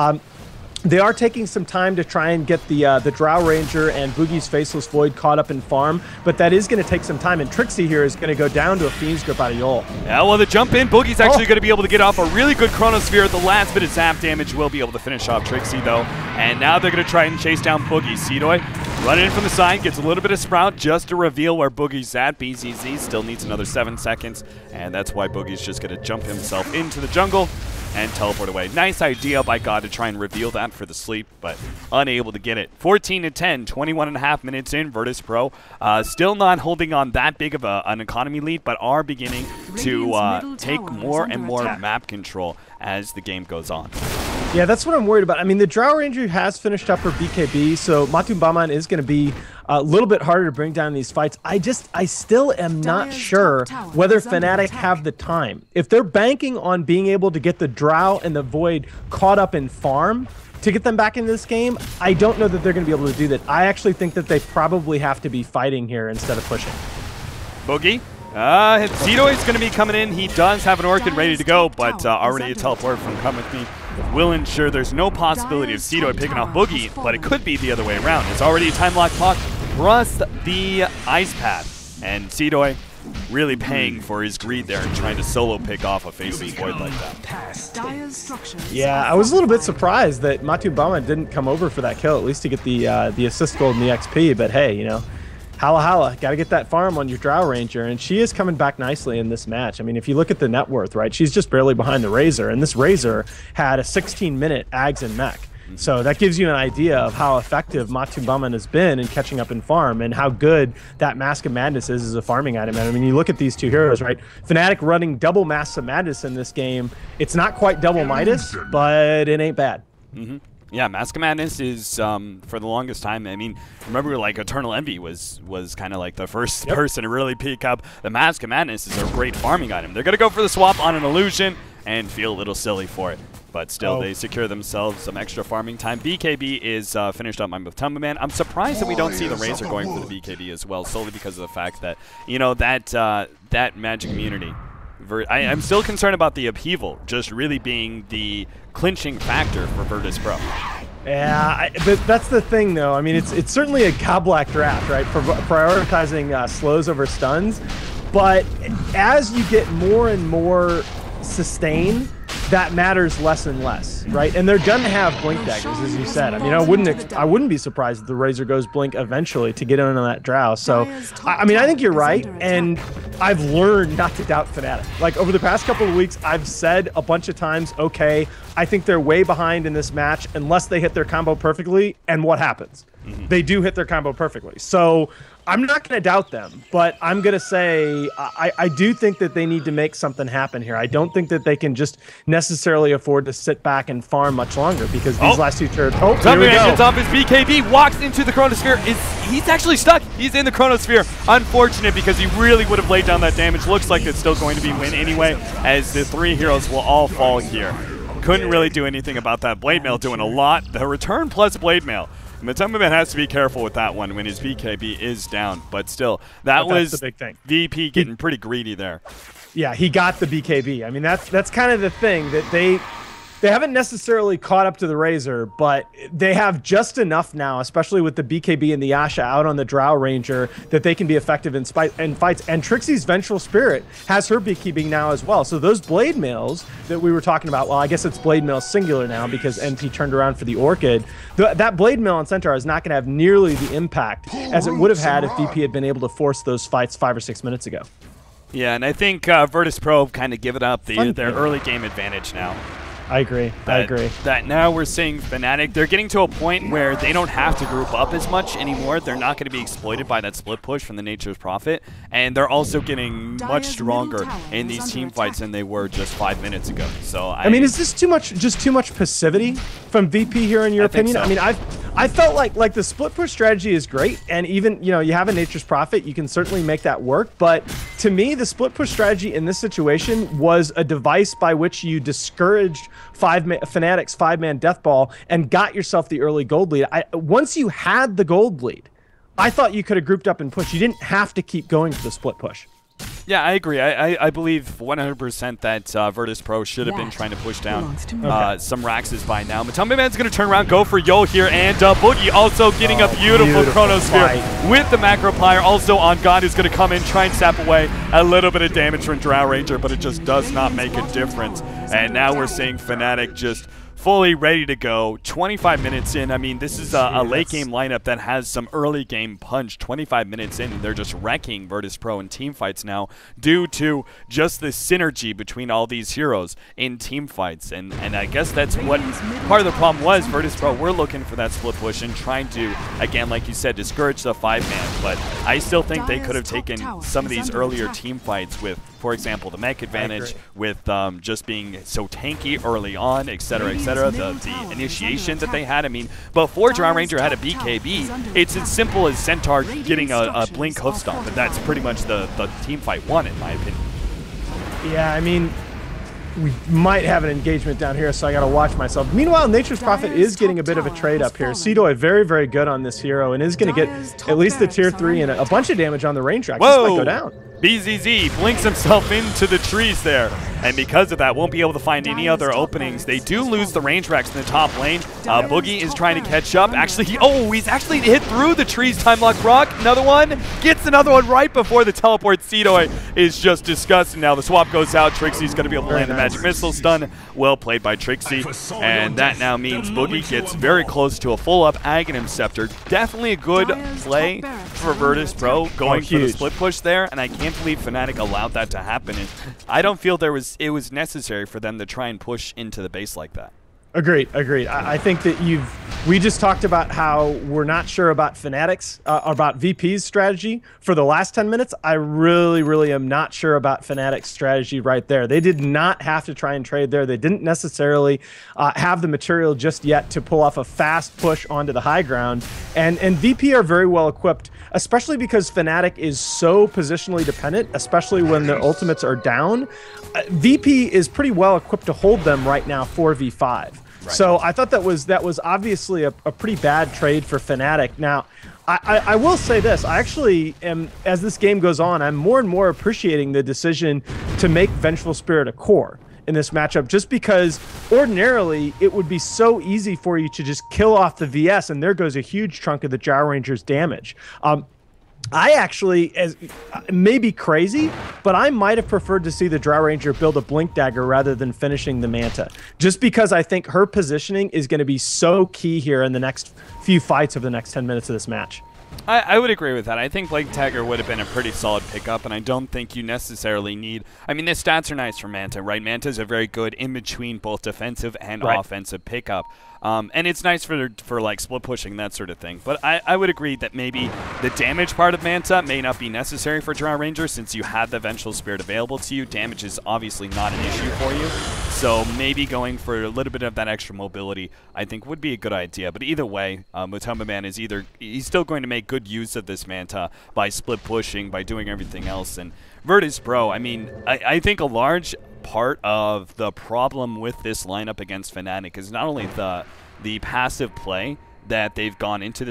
They are taking some time to try and get the Drow Ranger and Boogie's Faceless Void caught up in farm, but that is going to take some time, and Trixie here is going to go down to a Fiend's Grip out of Yol. Yeah, well, the jump in, Boogie's actually going to be able to get off a really good Chronosphere at the last bit of zap damage. Will be able to finish off Trixie, though, and now they're going to try and chase down Boogie. Seedoy running in from the side, gets a little bit of Sprout just to reveal where Boogie's at. BZZ still needs another 7 seconds, and that's why Boogie's just going to jump himself into the jungle and teleport away. Nice idea by God to try and reveal that for the sleep, but unable to get it. 14-10, 21.5 minutes in. Virtus.pro still not holding on that big of an economy lead, but are beginning to take more and more map control as the game goes on. Yeah, that's what I'm worried about. I mean, the Drow Ranger has finished up her BKB, so Matumbaman is going to be a little bit harder to bring down in these fights. I still am not sure whether Fnatic have the time. If they're banking on being able to get the Drow and the Void caught up in farm to get them back into this game, I don't know that they're going to be able to do that. I actually think that they probably have to be fighting here instead of pushing. Boogie? Zito is going to be coming in. He does have an Orchid ready to go, but already a teleport from Come With Me will ensure there's no possibility of Zito picking off Boogie, but it could be the other way around. It's already a time lock clock plus the Ice Path, and Zito really paying for his greed there and trying to solo pick off a Faceless Void like that. Yeah, I was a little bit surprised that Matumbaman didn't come over for that kill, at least to get the assist gold and the XP, but hey, you know, Hala, got to get that farm on your Drow Ranger, and she is coming back nicely in this match. I mean, if you look at the net worth, right, she's just barely behind the Razor, and this Razor had a 16-minute Ags and Mech. So that gives you an idea of how effective Matumbaman has been in catching up in farm and how good that Mask of Madness is as a farming item. And I mean, you look at these two heroes, right? Fnatic running double Mask of Madness in this game. It's not quite double Midas, but it ain't bad. Yeah, Mask of Madness is, for the longest time, I mean, remember, like, Eternal Envy was kind of like the first person to really peak up. The Mask of Madness is a great farming item. They're going to go for the swap on an Illusion and feel a little silly for it. But still, they secure themselves some extra farming time. BKB is finished up by Matumbaman. I'm surprised that we don't see the Razor going for the BKB as well, solely because of the fact that, you know, that Magic immunity. I'm still concerned about the upheaval just really being the clinching factor for Virtus Pro. Yeah, that's the thing, though. I mean, it's certainly a Goblak draft, right, for prioritizing slows over stuns. But as you get more and more sustain, that matters less and less, right? And they're gonna have blink daggers, as you said. I mean, I wouldn't be surprised if the Razor goes blink eventually to get in on that Drow. So, I mean, I think you're right, and I've learned not to doubt Fnatic. Like, over the past couple of weeks, I've said a bunch of times, okay, I think they're way behind in this match unless they hit their combo perfectly, and what happens? They do hit their combo perfectly. So I'm not going to doubt them, but I'm going to say I do think that they need to make something happen here. I don't think that they can just necessarily afford to sit back and farm much longer because these last two turns. Oh, here we go. Gets off his BKB, walks into the Chronosphere. He's actually stuck. He's in the Chronosphere. Unfortunate because he really would have laid down that damage. Looks like it's still going to be win anyway, as the three heroes will all fall here. Couldn't really do anything about that. Blade Mail doing a lot. The return plus Blade Mail. Matumbaman has to be careful with that one when his BKB is down, but still, that was the big thing. VP getting pretty greedy there. Yeah, he got the BKB. I mean, that's kind of the thing, that they haven't necessarily caught up to the Razor, but they have just enough now, especially with the BKB and the Yasha out on the Drow Ranger, that they can be effective in fights. And Trixie's Vengeful Spirit has her beekeeping now as well. So those Blade Mails that we were talking about, well, I guess it's Blade Mail singular now because NT turned around for the Orchid. That Blade Mail on Centaur is not going to have nearly the impact as it would have had if VP had been able to force those fights 5 or 6 minutes ago. Yeah, and I think Virtus Pro kind of given up their early game advantage now. I agree. That now we're seeing Fnatic, they're getting to a point where they don't have to group up as much anymore. They're not going to be exploited by that split push from the Nature's Prophet, and they're also getting much stronger in these team fights than they were just 5 minutes ago. So I mean, is this too much passivity from VP here in your opinion? So. I mean, I felt like the split push strategy is great, and even, you know, you have a Nature's Prophet, you can certainly make that work. But to me, the split push strategy in this situation was a device by which you discouraged Fnatic's 5-man death ball and got yourself the early gold lead. Once you had the gold lead, I thought you could have grouped up and pushed. You didn't have to keep going for the split push. Yeah, I agree. I believe 100% that Virtus Pro should have been trying to push down some Raxes by now. Matumbaman's going to turn around, go for Yo here, and Boogie also getting a beautiful Chronosphere with the Macroplier. Also on God is going to come in, try and sap away a little bit of damage from Drow Ranger, but it just does not make a difference. And now we're seeing Fnatic just fully ready to go. 25 minutes in. I mean, this is a late game lineup that has some early game punch. 25 minutes in, and they're just wrecking Virtus Pro in team fights now due to just the synergy between all these heroes in team fights. And I guess that's what part of the problem was. Virtus Pro were looking for that split push and trying to, again, like you said, discourage the 5-man. but I still think they could have taken some of these earlier team fights with, for example, the mech advantage, with just being so tanky early on, etc., etc. The initiation that they had. I mean, before Drow Ranger had a BKB, it's as simple as Centaur getting a Blink hoof stomp, and that's pretty much the team fight won, in my opinion. Yeah, I mean, we might have an engagement down here, so I got to watch myself. Meanwhile, Nature's Prophet is getting a bit of a trade up here. Seedoy very, very good on this hero and is going to get at least the tier 3 and a bunch of damage on the range track. Whoa! Just might go down. BZZ blinks himself into the trees there, and because of that, won't be able to find any other openings. They do lose the range racks in the top lane. Boogie is trying to catch up. Actually, he's actually hit through the trees. Time Lock Rock, another one, gets another one right before the teleport. Seedoy is just disgusting. Now the swap goes out. Trixie's going to be able to land the magic missile stun. Well played by Trixie, and that now means Boogie gets very close to a full-up Aghanim Scepter. Definitely a good play for Virtus Pro going for the split push there, and I can't believe Fnatic allowed that to happen. And I don't feel it was necessary for them to try and push into the base like that. Agreed. I think that we just talked about how we're not sure about Fnatic's, about VP's strategy for the last 10 minutes. I really am not sure about Fnatic's strategy right there. They did not have to try and trade there. They didn't necessarily have the material just yet to pull off a fast push onto the high ground. And VP are very well equipped, especially because Fnatic is so positionally dependent, especially when the ultimates are down. VP is pretty well equipped to hold them right now 4v5. Right. So I thought that was obviously a pretty bad trade for Fnatic. Now, I will say this. I actually am, as this game goes on, I'm more and more appreciating the decision to make Vengeful Spirit a core in this matchup, just because ordinarily it would be so easy for you to just kill off the VS, and there goes a huge chunk of the Drow Ranger's damage. I actually, as maybe crazy, but I might have preferred to see the Drow Ranger build a Blink Dagger rather than finishing the Manta, just because I think her positioning is going to be so key here in the next few fights over the next 10 minutes of this match. I would agree with that. I think Blink Dagger would have been a pretty solid pickup, and I don't think you necessarily need... I mean, the stats are nice for Manta, right? Manta's a very good in-between both defensive and offensive pickup. And it's nice for like split pushing, that sort of thing. But I would agree that maybe the damage part of Manta may not be necessary for Drow Ranger, since you have the Vengeful Spirit available to you. Damage is obviously not an issue for you. So maybe going for a little bit of that extra mobility, I think, would be a good idea. But either way, Mutombo Man is he's still going to make good use of this Manta by split pushing, by doing everything else. And Virtus Pro, I mean, I think a large part of the problem with this lineup against Fnatic is not only the passive play that they've gone into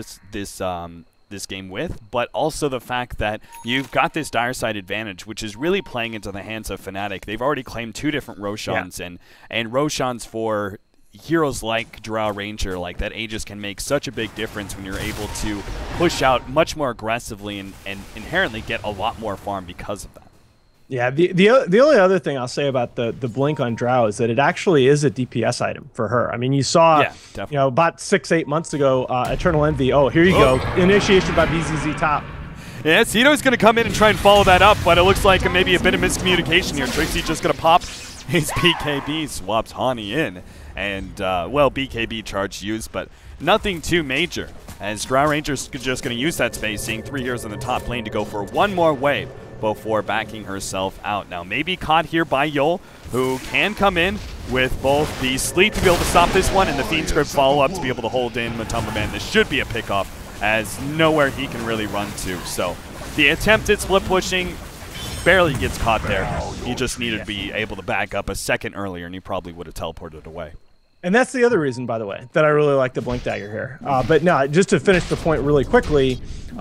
this game with, but also the fact that you've got this dire side advantage, which is really playing into the hands of Fnatic. They've already claimed 2 different Roshans, and Roshans for heroes like Drow Ranger, like that Aegis, can make such a big difference when you're able to push out much more aggressively and inherently get a lot more farm because of that. Yeah, the only other thing I'll say about the Blink on Drow is that it actually is a DPS item for her. I mean, you saw, about 6-8 months ago, Eternal Envy. Oh, here you go. Initiation by BZZ top. Yeah, Seedoy's going to come in and try and follow that up, but it looks like maybe a bit of miscommunication here. Trixie just going to pop his BKB, swaps Hani in, and, well, BKB charge used, but nothing too major, as Drow Ranger's just going to use that space, seeing 3 heroes in the top lane to go for one more wave before backing herself out. Now, maybe caught here by Yol, who can come in with both the Sleep to be able to stop this one and the Fiend Script follow-up to be able to hold in Mutombo Man. This should be a pickoff, as nowhere he can really run to. So the attempted split pushing barely gets caught there. He just needed to be able to back up a second earlier, and he probably would have teleported away. And that's the other reason, by the way, that I really like the Blink Dagger here. But no, just to finish the point really quickly,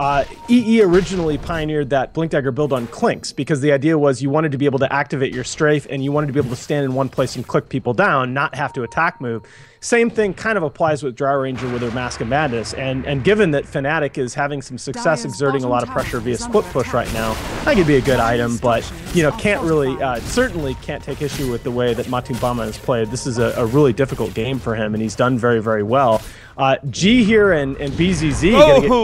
EE originally pioneered that Blink Dagger build on Clinks, because the idea was you wanted to be able to activate your strafe and you wanted to be able to stand in one place and click people down, not have to attack move. Same thing kind of applies with Drow Ranger with their Mask of Madness, and given that Fnatic is having some success exerting a lot of pressure via split push right now, I think it'd be a good item, but can't really, certainly can't take issue with the way that Mutombo has played. This is a really difficult game for him, and he's done very, very well. G here and BZZ.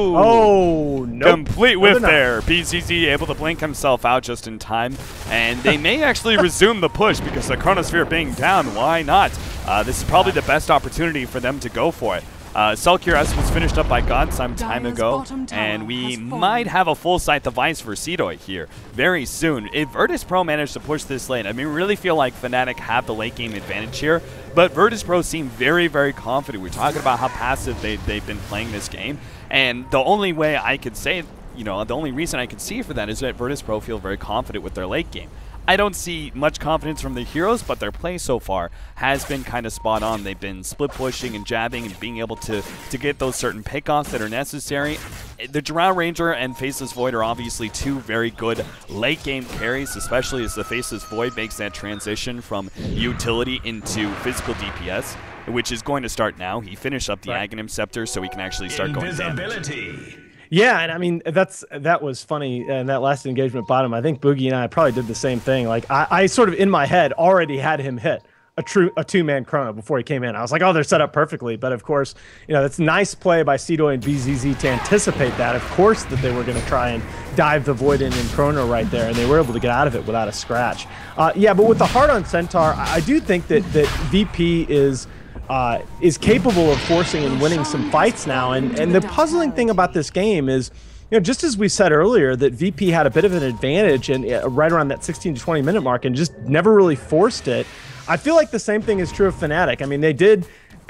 Nope. Complete whiff there. BZZ able to blink himself out just in time, and they may actually resume the push because the Chronosphere being down. Why not? This is probably the best opportunity for them to go for it. Sulkiras was finished up by God some time ago, and we might have a full Scythe of Ice for Seedoy here very soon. If Virtus Pro managed to push this lane, I mean, really feel like Fnatic have the late game advantage here, but Virtus Pro seem very, very confident. We're talking about how passive they've been playing this game, and the only way I could say, you know, the only reason I could see for that is that Virtus Pro feel very confident with their late game. I don't see much confidence from the heroes, but their play so far has been kind of spot on. They've been split pushing and jabbing and being able to get those certain pickoffs that are necessary. The Drow Ranger and Faceless Void are obviously two very good late game carries, especially as the Faceless Void makes that transition from utility into physical DPS, which is going to start now. He finished up the Aghanim Scepter so he can actually start going damage. Yeah, and I mean, that was funny in that last engagement bottom. I think Boogie and I probably did the same thing. Like, I sort of, in my head, already had him hit a two-man chrono before he came in. I was like, oh, they're set up perfectly. But, of course, you know, that's nice play by Seedoy and BZZ to anticipate that. Of course that they were going to try and dive the Void in chrono right there, and they were able to get out of it without a scratch. Yeah, but with the heart on Centaur, I do think that VP is capable of forcing and winning some fights now. And the puzzling thing about this game is, you know, just as we said earlier, that VP had a bit of an advantage and right around that 16 to 20 minute mark and just never really forced it. I feel like the same thing is true of Fnatic. I mean, they did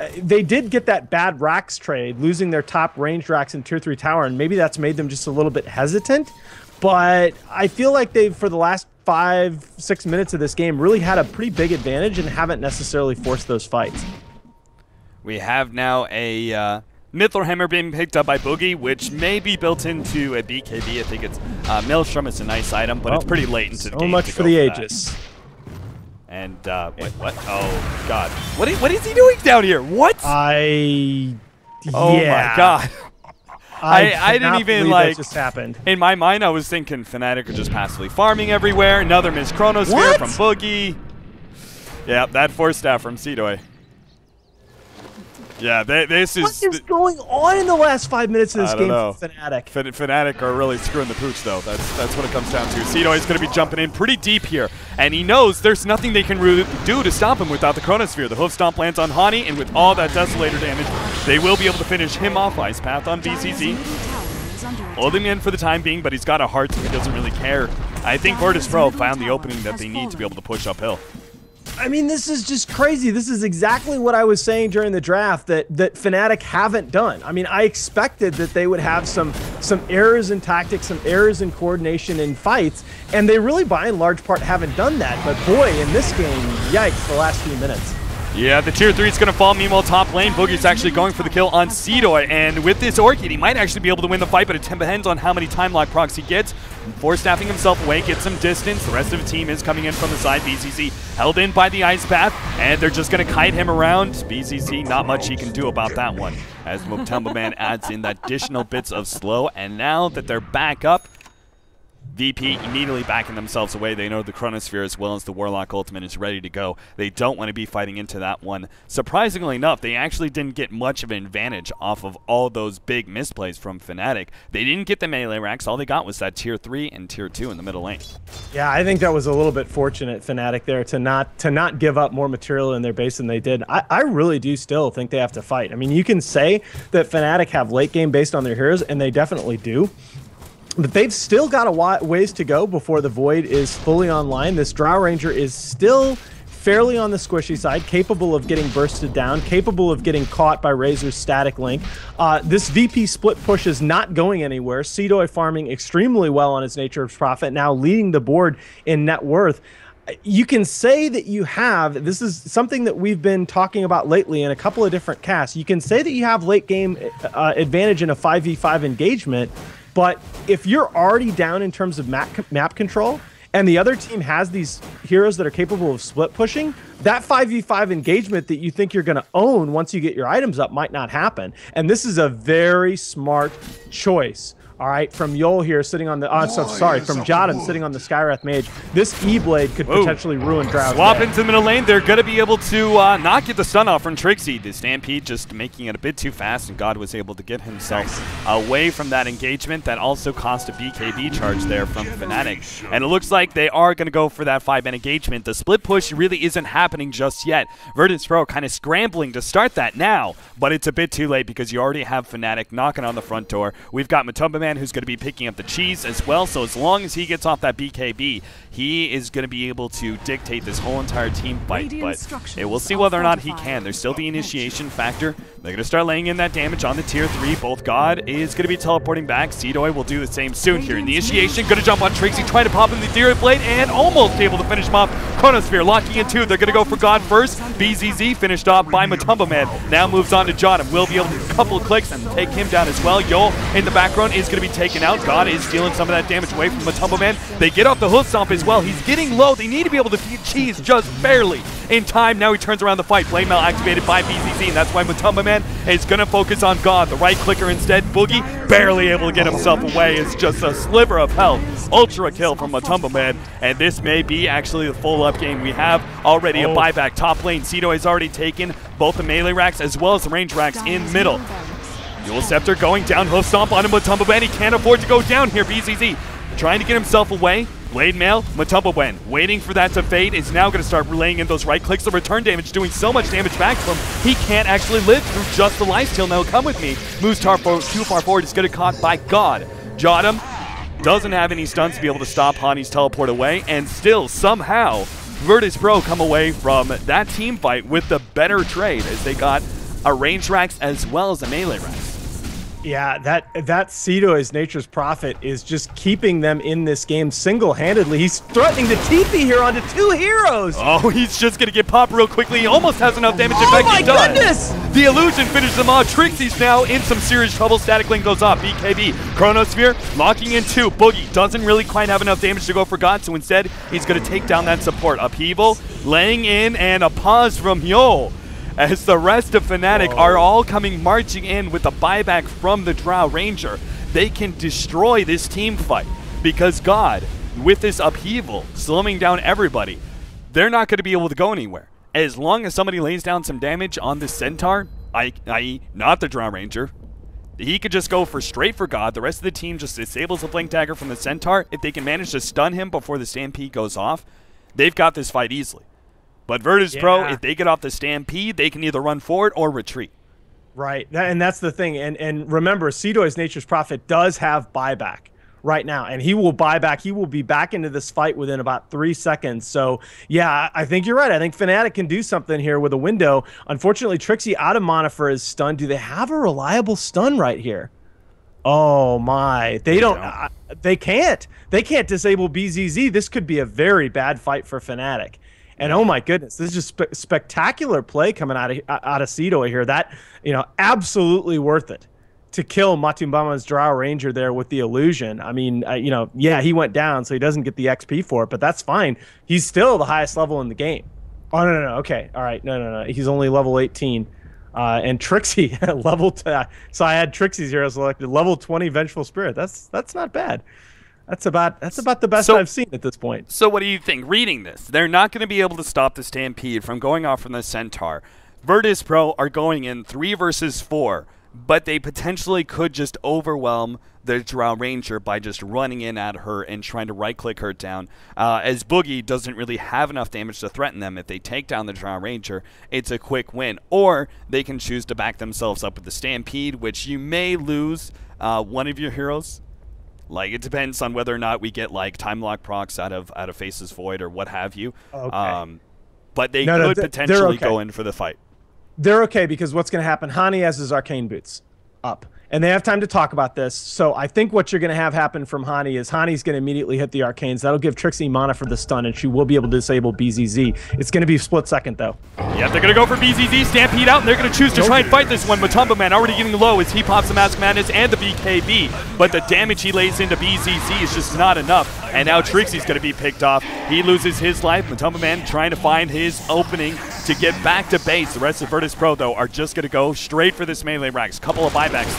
get that bad Rax trade, losing their top ranged Rax in Tier 3 tower, and maybe that's made them just a little bit hesitant. But I feel like they've, for the last 5-6 minutes of this game, really had a pretty big advantage and haven't necessarily forced those fights. We have now a Mythlor Hammer being picked up by Boogie, which may be built into a BKB. I think it's Maelstrom is a nice item, but it's pretty late into the game. So much for the Aegis. And wait, what? Oh God, what is he doing down here? What? Oh my God. I didn't even like. That just happened. In my mind, I was thinking Fnatic are just passively farming everywhere. Another missed Chronosphere from Boogie. Yeah, that Force Staff from Seedoy. Yeah, this is... What is going on in the last 5 minutes of this game for Fnatic? Fnatic are really screwing the pooch, though. That's what it comes down to. Seedoy is going to be jumping in pretty deep here, and he knows there's nothing they can really do to stop him without the Chronosphere. The Hoof Stomp lands on Hani, and with all that Desolator damage, they will be able to finish him off. Ice Path on BZZ. Holding him in for the time being, but he's got a heart, so he doesn't really care. I think Virtus Pro found the opening that they need to be able to push uphill. I mean, this is just crazy. This is exactly what I was saying during the draft that Fnatic haven't done. I mean, I expected that they would have some errors in tactics, some errors in coordination in fights, and they really, by and large part, haven't done that. But boy, in this game, yikes, the last few minutes. Yeah, the Tier 3 is going to fall. Meanwhile, top lane, Boogie's actually going for the kill on Seedoy, and with this Orchid, he might actually be able to win the fight, but it depends on how many time lock procs he gets. Force staffing himself away, gets some distance. The rest of the team is coming in from the side. BZZ held in by the Ice Path, and they're just going to kite him around. BZZ, not much he can do about that one, as Mutombo Man adds in the additional bits of slow, and now that they're back up, VP immediately backing themselves away. They know the Chronosphere as well as the Warlock Ultimate is ready to go. They don't want to be fighting into that one. Surprisingly enough, they actually didn't get much of an advantage off of all those big misplays from Fnatic. They didn't get the melee racks. All they got was that Tier 3 and Tier 2 in the middle lane. Yeah, I think that was a little bit fortunate, Fnatic, there to not give up more material in their base than they did. I really do still think they have to fight. I mean, you can say that Fnatic have late game based on their heroes, and they definitely do. But they've still got a ways to go before the Void is fully online. This Drow Ranger is still fairly on the squishy side, capable of getting bursted down, capable of getting caught by Razor's static link. This VP split push is not going anywhere. Seedoy farming extremely well on his Nature of Prophet, now leading the board in net worth. You can say that you have, this is something that we've been talking about lately in a couple of different casts, you can say that you have late game advantage in a 5v5 engagement, but if you're already down in terms of map control, and the other team has these heroes that are capable of split pushing, that 5v5 engagement that you think you're going to own once you get your items up might not happen. And this is a very smart choice All right, from Yol here sitting on the, from Jotum sitting on the Skywrath Mage. This E-Blade could potentially ruin Drow's Swap day. into the middle lane. They're going to be able to not get the stun off from Trixie. The Stampede just making it a bit too fast, and God was able to get himself away from that engagement. That also cost a BKB charge there from Fnatic. And it looks like they are going to go for that 5-man engagement. The split push really isn't happening just yet. Virtus.pro kind of scrambling to start that now, but it's a bit too late because you already have Fnatic knocking on the front door. We've got Matumba Man who's going to be picking up the cheese as well, so as long as he gets off that BKB, he is going to be able to dictate this whole entire team fight, but we'll see whether or not he can. There's still the initiation factor. They're going to start laying in that damage on the tier 3. Both God is going to be teleporting back. Seedoy will do the same soon here. Initiation, going to jump on Trixie, trying to pop in the Ethereal Blade, and almost able to finish him off. Chronosphere locking in 2. They're going to go for God first. BZZ finished off by Matumba Man. Now moves on to Jotum. Will be able to do a couple of clicks and take him down as well. Yol in the background is going to be taken out. God is stealing some of that damage away from Matumba Man. They get off the hoof stomp as well. He's getting low. They need to be able to feed cheese just barely in time. Now he turns around the fight. Blade Mail activated by BZZ, and that's why Matumba Man is going to focus on God. The right clicker instead. Boogie barely able to get himself away. It's just a sliver of health. Ultra kill from Matumba Man, and this may be actually the full up game. We have already a buyback top lane. Seedoy has already taken both the melee racks as well as the range racks in middle. Dual Scepter going down, hoof stomp on him. Matumba Man, he can't afford to go down here. BZZ trying to get himself away. Blade Mail, Matumba Man waiting for that to fade, is now going to start relaying in those right clicks. The return damage doing so much damage back to him, he can't actually live through just the lifesteal. Now come with me. Moves too far forward, is going to caught by God. Jotum doesn't have any stuns to be able to stop Hani's teleport away, and still somehow Virtus.pro come away from that team fight with the better trade as they got a range racks as well as a melee racks. Yeah, that Seedoy's Nature's Prophet is just keeping them in this game single-handedly. He's threatening to TP here onto 2 heroes. Oh, he's just going to get popped real quickly. He almost has enough damage. Oh my goodness! The illusion finishes him off. Trixie's now in some serious trouble. Static Link goes off. BKB. Chronosphere locking in 2. Boogie doesn't really quite have enough damage to go for God, so instead he's going to take down that support. Upheaval, laying in, and a pause from Yol, as the rest of Fnatic are all coming marching in with the buyback from the Drow Ranger. They can destroy this team fight because God, with this upheaval, slowing down everybody, they're not going to be able to go anywhere. As long as somebody lays down some damage on the Centaur, i.e. not the Drow Ranger, he could just go straight for God. The rest of the team just disables the Blink Dagger from the Centaur. If they can manage to stun him before the Stampede goes off, they've got this fight easily. But Virtus.pro, if they get off the Stampede, they can either run forward or retreat. Right, and that's the thing. And remember, Seedoy's Nature's Prophet does have buyback right now, and he will buy back. He will be back into this fight within about 3 seconds. So, yeah, I think you're right. I think Fnatic can do something here with a window. Unfortunately, Trixie out of mana for his stun. Do they have a reliable stun right here? Oh, my. They don't. They can't. They can't disable BZZ. This could be a very bad fight for Fnatic. And oh my goodness, this is just spectacular play coming out of Seedoy here. That, absolutely worth it to kill Matumba's Drow Ranger there with the illusion. I mean, yeah, he went down, so he doesn't get the XP for it, but that's fine. He's still the highest level in the game. Oh, no. Okay. All right. No. He's only level 18. And Trixie, so I had Trixie's hero selected, level 20 Vengeful Spirit. That's not bad. That's about the best I've seen at this point. So what do you think? Reading this, they're not going to be able to stop the Stampede from going off from the Centaur. Virtus.pro are going in 3 versus 4, but they potentially could just overwhelm the Drow Ranger by just running in at her and trying to right-click her down. As Boogie doesn't really have enough damage to threaten them. If they take down the Drow Ranger, it's a quick win. Or they can choose to back themselves up with the Stampede, which you may lose one of your heroes. Like, it depends on whether or not we get, like, time lock procs out of Faceless Void or what have you. Okay. But they could potentially go in for the fight. They're okay because what's going to happen, Hani has his Arcane Boots up. And they have time to talk about this. So I think what you're going to have happen from Hani is Hani's going to immediately hit the Arcanes. That'll give Trixie mana for the stun, and she will be able to disable BZZ. It's going to be a split second, though. Yeah, they're going to go for BZZ, Stampede out, and they're going to choose to try and fight this one. Matumba Man already getting low as he pops the Mask Madness and the BKB. But the damage he lays into BZZ is just not enough. And now Trixie's going to be picked off. He loses his life. Matumba Man trying to find his opening to get back to base. The rest of Virtus.pro, though, are just going to go straight for this melee racks. Couple of buybacks, though.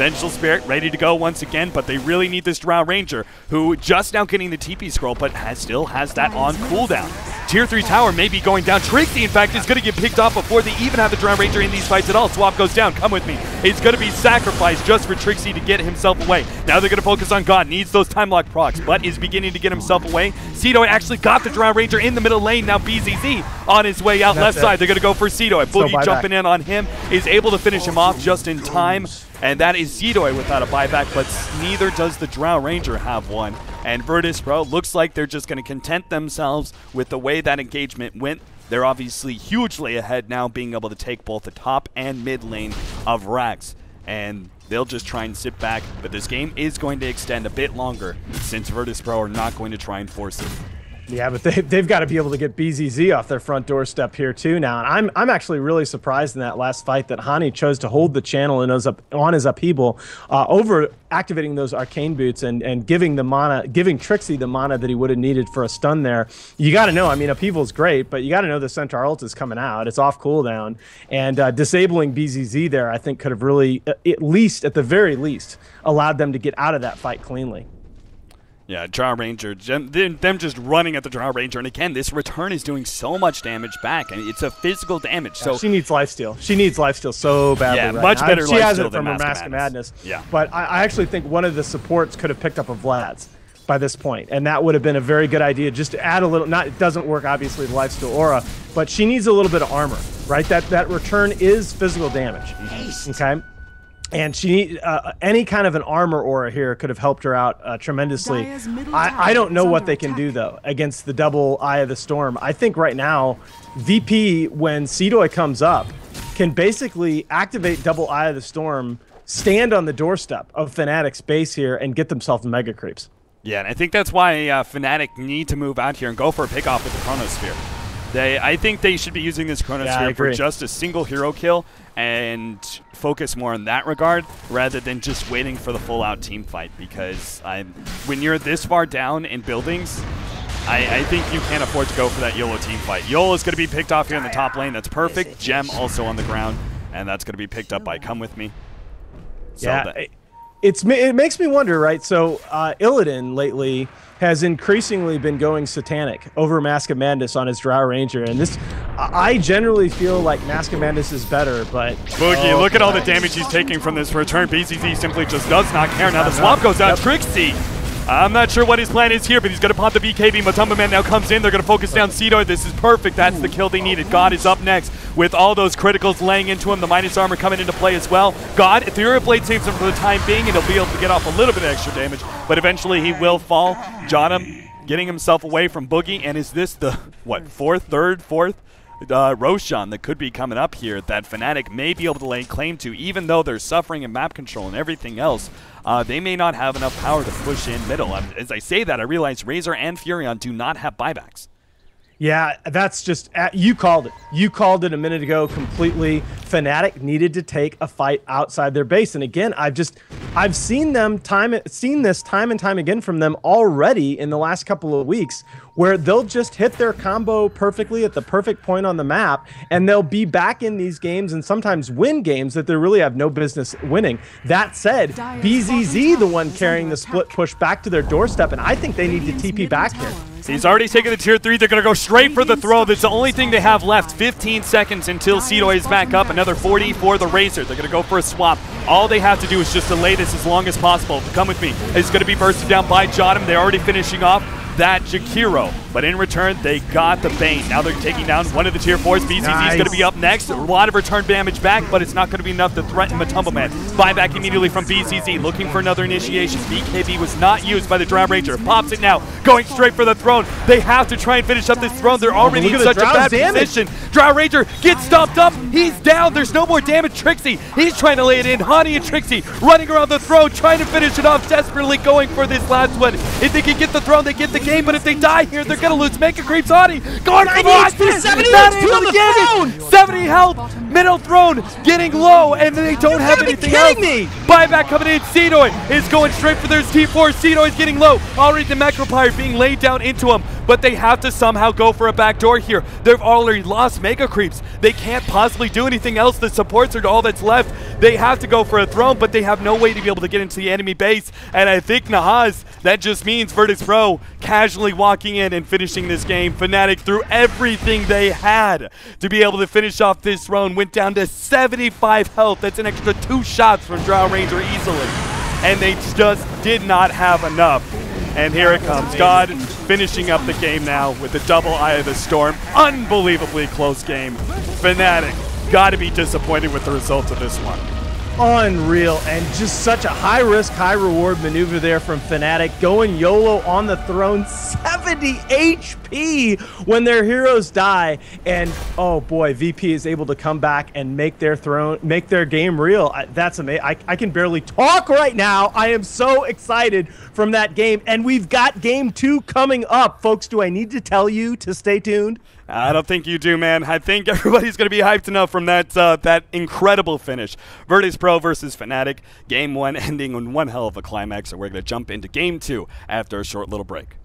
Vengeful Spirit ready to go once again, but they really need this Drow Ranger, who just now getting the TP scroll, but still has that on cooldown. Tier 3 tower may be going down. Trixie, in fact, is going to get picked off before they even have the Drow Ranger in these fights at all. Swap goes down. Come with me. It's going to be sacrificed just for Trixie to get himself away. Now they're going to focus on God. Needs those time lock procs, but is beginning to get himself away. Cedo actually got the Drow Ranger in the middle lane. Now BZZ on his way out left side. They're going to go for Cedo. Boogie jumping in on him is able to finish him off just in time. And that is Zedoy without a buyback, but neither does the Drow Ranger have one. And Virtus.pro looks like they're just going to content themselves with the way that engagement went. They're obviously hugely ahead now, being able to take both the top and mid lane of Rax. And they'll just try and sit back, but this game is going to extend a bit longer since Virtus.pro are not going to try and force it. Yeah, but they've got to be able to get BZZ off their front doorstep here too now. And I'm actually really surprised in that last fight that Hani chose to hold the channel and on his upheaval over activating those arcane boots and giving Trixie the mana that he would have needed for a stun there. You got to know, I mean, upheaval's great, but you got to know the Centaur ult is coming out. It's off cooldown, and disabling BZZ there, I think, could have really, at the very least, allowed them to get out of that fight cleanly. Yeah, Drow Ranger, them just running at the Drow Ranger. And again, this return is doing so much damage back. And it's a physical damage. So she needs lifesteal. She needs lifesteal so badly. Yeah, much better lifesteal She has it from her Mask of Madness. Yeah. But I actually think one of the supports could have picked up a Vlad's by this point, and that would have been a very good idea, just to add a little. It doesn't work, obviously, the lifesteal aura, but she needs a little bit of armor, right? That return is physical damage. Okay. And she need any kind of an armor aura here could have helped her out tremendously. I don't know what they can do though against the double Eye of the Storm. I think right now, VP, when Cedoy comes up, can basically activate double Eye of the Storm, stand on the doorstep of Fnatic's base here, and get themselves mega creeps. Yeah, and I think that's why Fnatic need to move out here and go for a pick off with the Chronosphere. I think they should be using this Chronosphere for just a single hero kill and focus more on that regard rather than just waiting for the full-out team fight, because when you're this far down in buildings, I think you can't afford to go for that YOLO team fight. YOLO's going to be picked off here in the top lane. That's perfect. Gem also on the ground, and that's going to be picked up by Come With Me. So yeah, it makes me wonder, right? So Illidan lately has increasingly been going satanic over Mask of Madness on his Drow Ranger, and this, I generally feel like Mask of Madness is better, but Boogie, look at all the damage he's taking from this return. BZZ simply just does not care. Now the swap goes out. Trixie, I'm not sure what his plan is here, but he's going to pop the BKB. Matumba Man now comes in. They're going to focus down Cedo. This is perfect. That's the kill they needed. God is up next with all those criticals laying into him. The minus armor coming into play as well. God, Ethereal Blade saves him for the time being, and he'll be able to get off a little bit of extra damage, but eventually he will fall. Johnham getting himself away from Boogie, and is this the, fourth Roshan that could be coming up here that Fnatic may be able to lay claim to, even though they're suffering in map control and everything else. They may not have enough power to push in middle. As I say that, I realize Razor and Furion do not have buybacks. Yeah, that's just, you called it. You called it a minute ago completely. Fnatic needed to take a fight outside their base. And again, I've seen this time and time again from them already in the last couple of weeks, where they'll just hit their combo perfectly at the perfect point on the map, and they'll be back in these games and sometimes win games that they really have no business winning. That said, BZZ, the one carrying the split push back to their doorstep, and I think they need to TP back here. He's already taken the tier 3. They're going to go straight for the throw. That's the only thing they have left. 15 seconds until Cedo is back up. Another 40 for the Razor. They're going to go for a swap. All they have to do is just delay this as long as possible. Come with me. It's going to be bursted down by Jotum. They're already finishing off that Jakiro. But in return, they got the Bane. Now they're taking down one of the tier 4s. BZZ is going to be up next. A lot of return damage back, but it's not going to be enough to threaten Matumba Man. Buyback immediately from BZZ, looking for another initiation. BKB was not used by the Drow Ranger. Pops it now, going straight for the throne. They have to try and finish up this throne. They're already in such a bad position. Drow Ranger gets stomped up. He's down. There's no more damage. Trixie, he's trying to lay it in. Hani and Trixie running around the throne, trying to finish it off, desperately going for this last one. If they can get the throne, they get the game, but if they die here, they're going to lose. Mega Creeps Hani going for the 70 health, middle throne getting low, and they don't have anything else. Buyback coming in. Cedoy is going straight for their T4. Cedoy is getting low. Already the Macropyre being laid down into him. but they have to somehow go for a backdoor here. They've already lost Mega Creeps. They can't possibly do anything else. The supports are all that's left. They have to go for a throne, but they have no way to be able to get into the enemy base. And I think Nahaz, that just means Virtus Pro casually walking in and finishing this game. Fnatic threw everything they had to be able to finish off this throne. Went down to 75 health. That's an extra 2 shots from Drow Ranger easily. And they just did not have enough. And here it comes. God finishing up the game now with the double Eye of the Storm. Unbelievably close game. Fnatic got to be disappointed with the results of this one. Unreal, and just such a high-risk, high-reward maneuver there from Fnatic, going YOLO on the throne, 70 HP when their heroes die, and oh boy, VP is able to come back and make their game real. That's amazing. I can barely talk right now. I am so excited from that game, and we've got game 2 coming up. Folks, do I need to tell you to stay tuned? I don't think you do, man. I think everybody's going to be hyped enough from that incredible finish. Virtus Pro versus Fnatic. Game 1 ending on one hell of a climax, and we're going to jump into Game 2 after a short little break.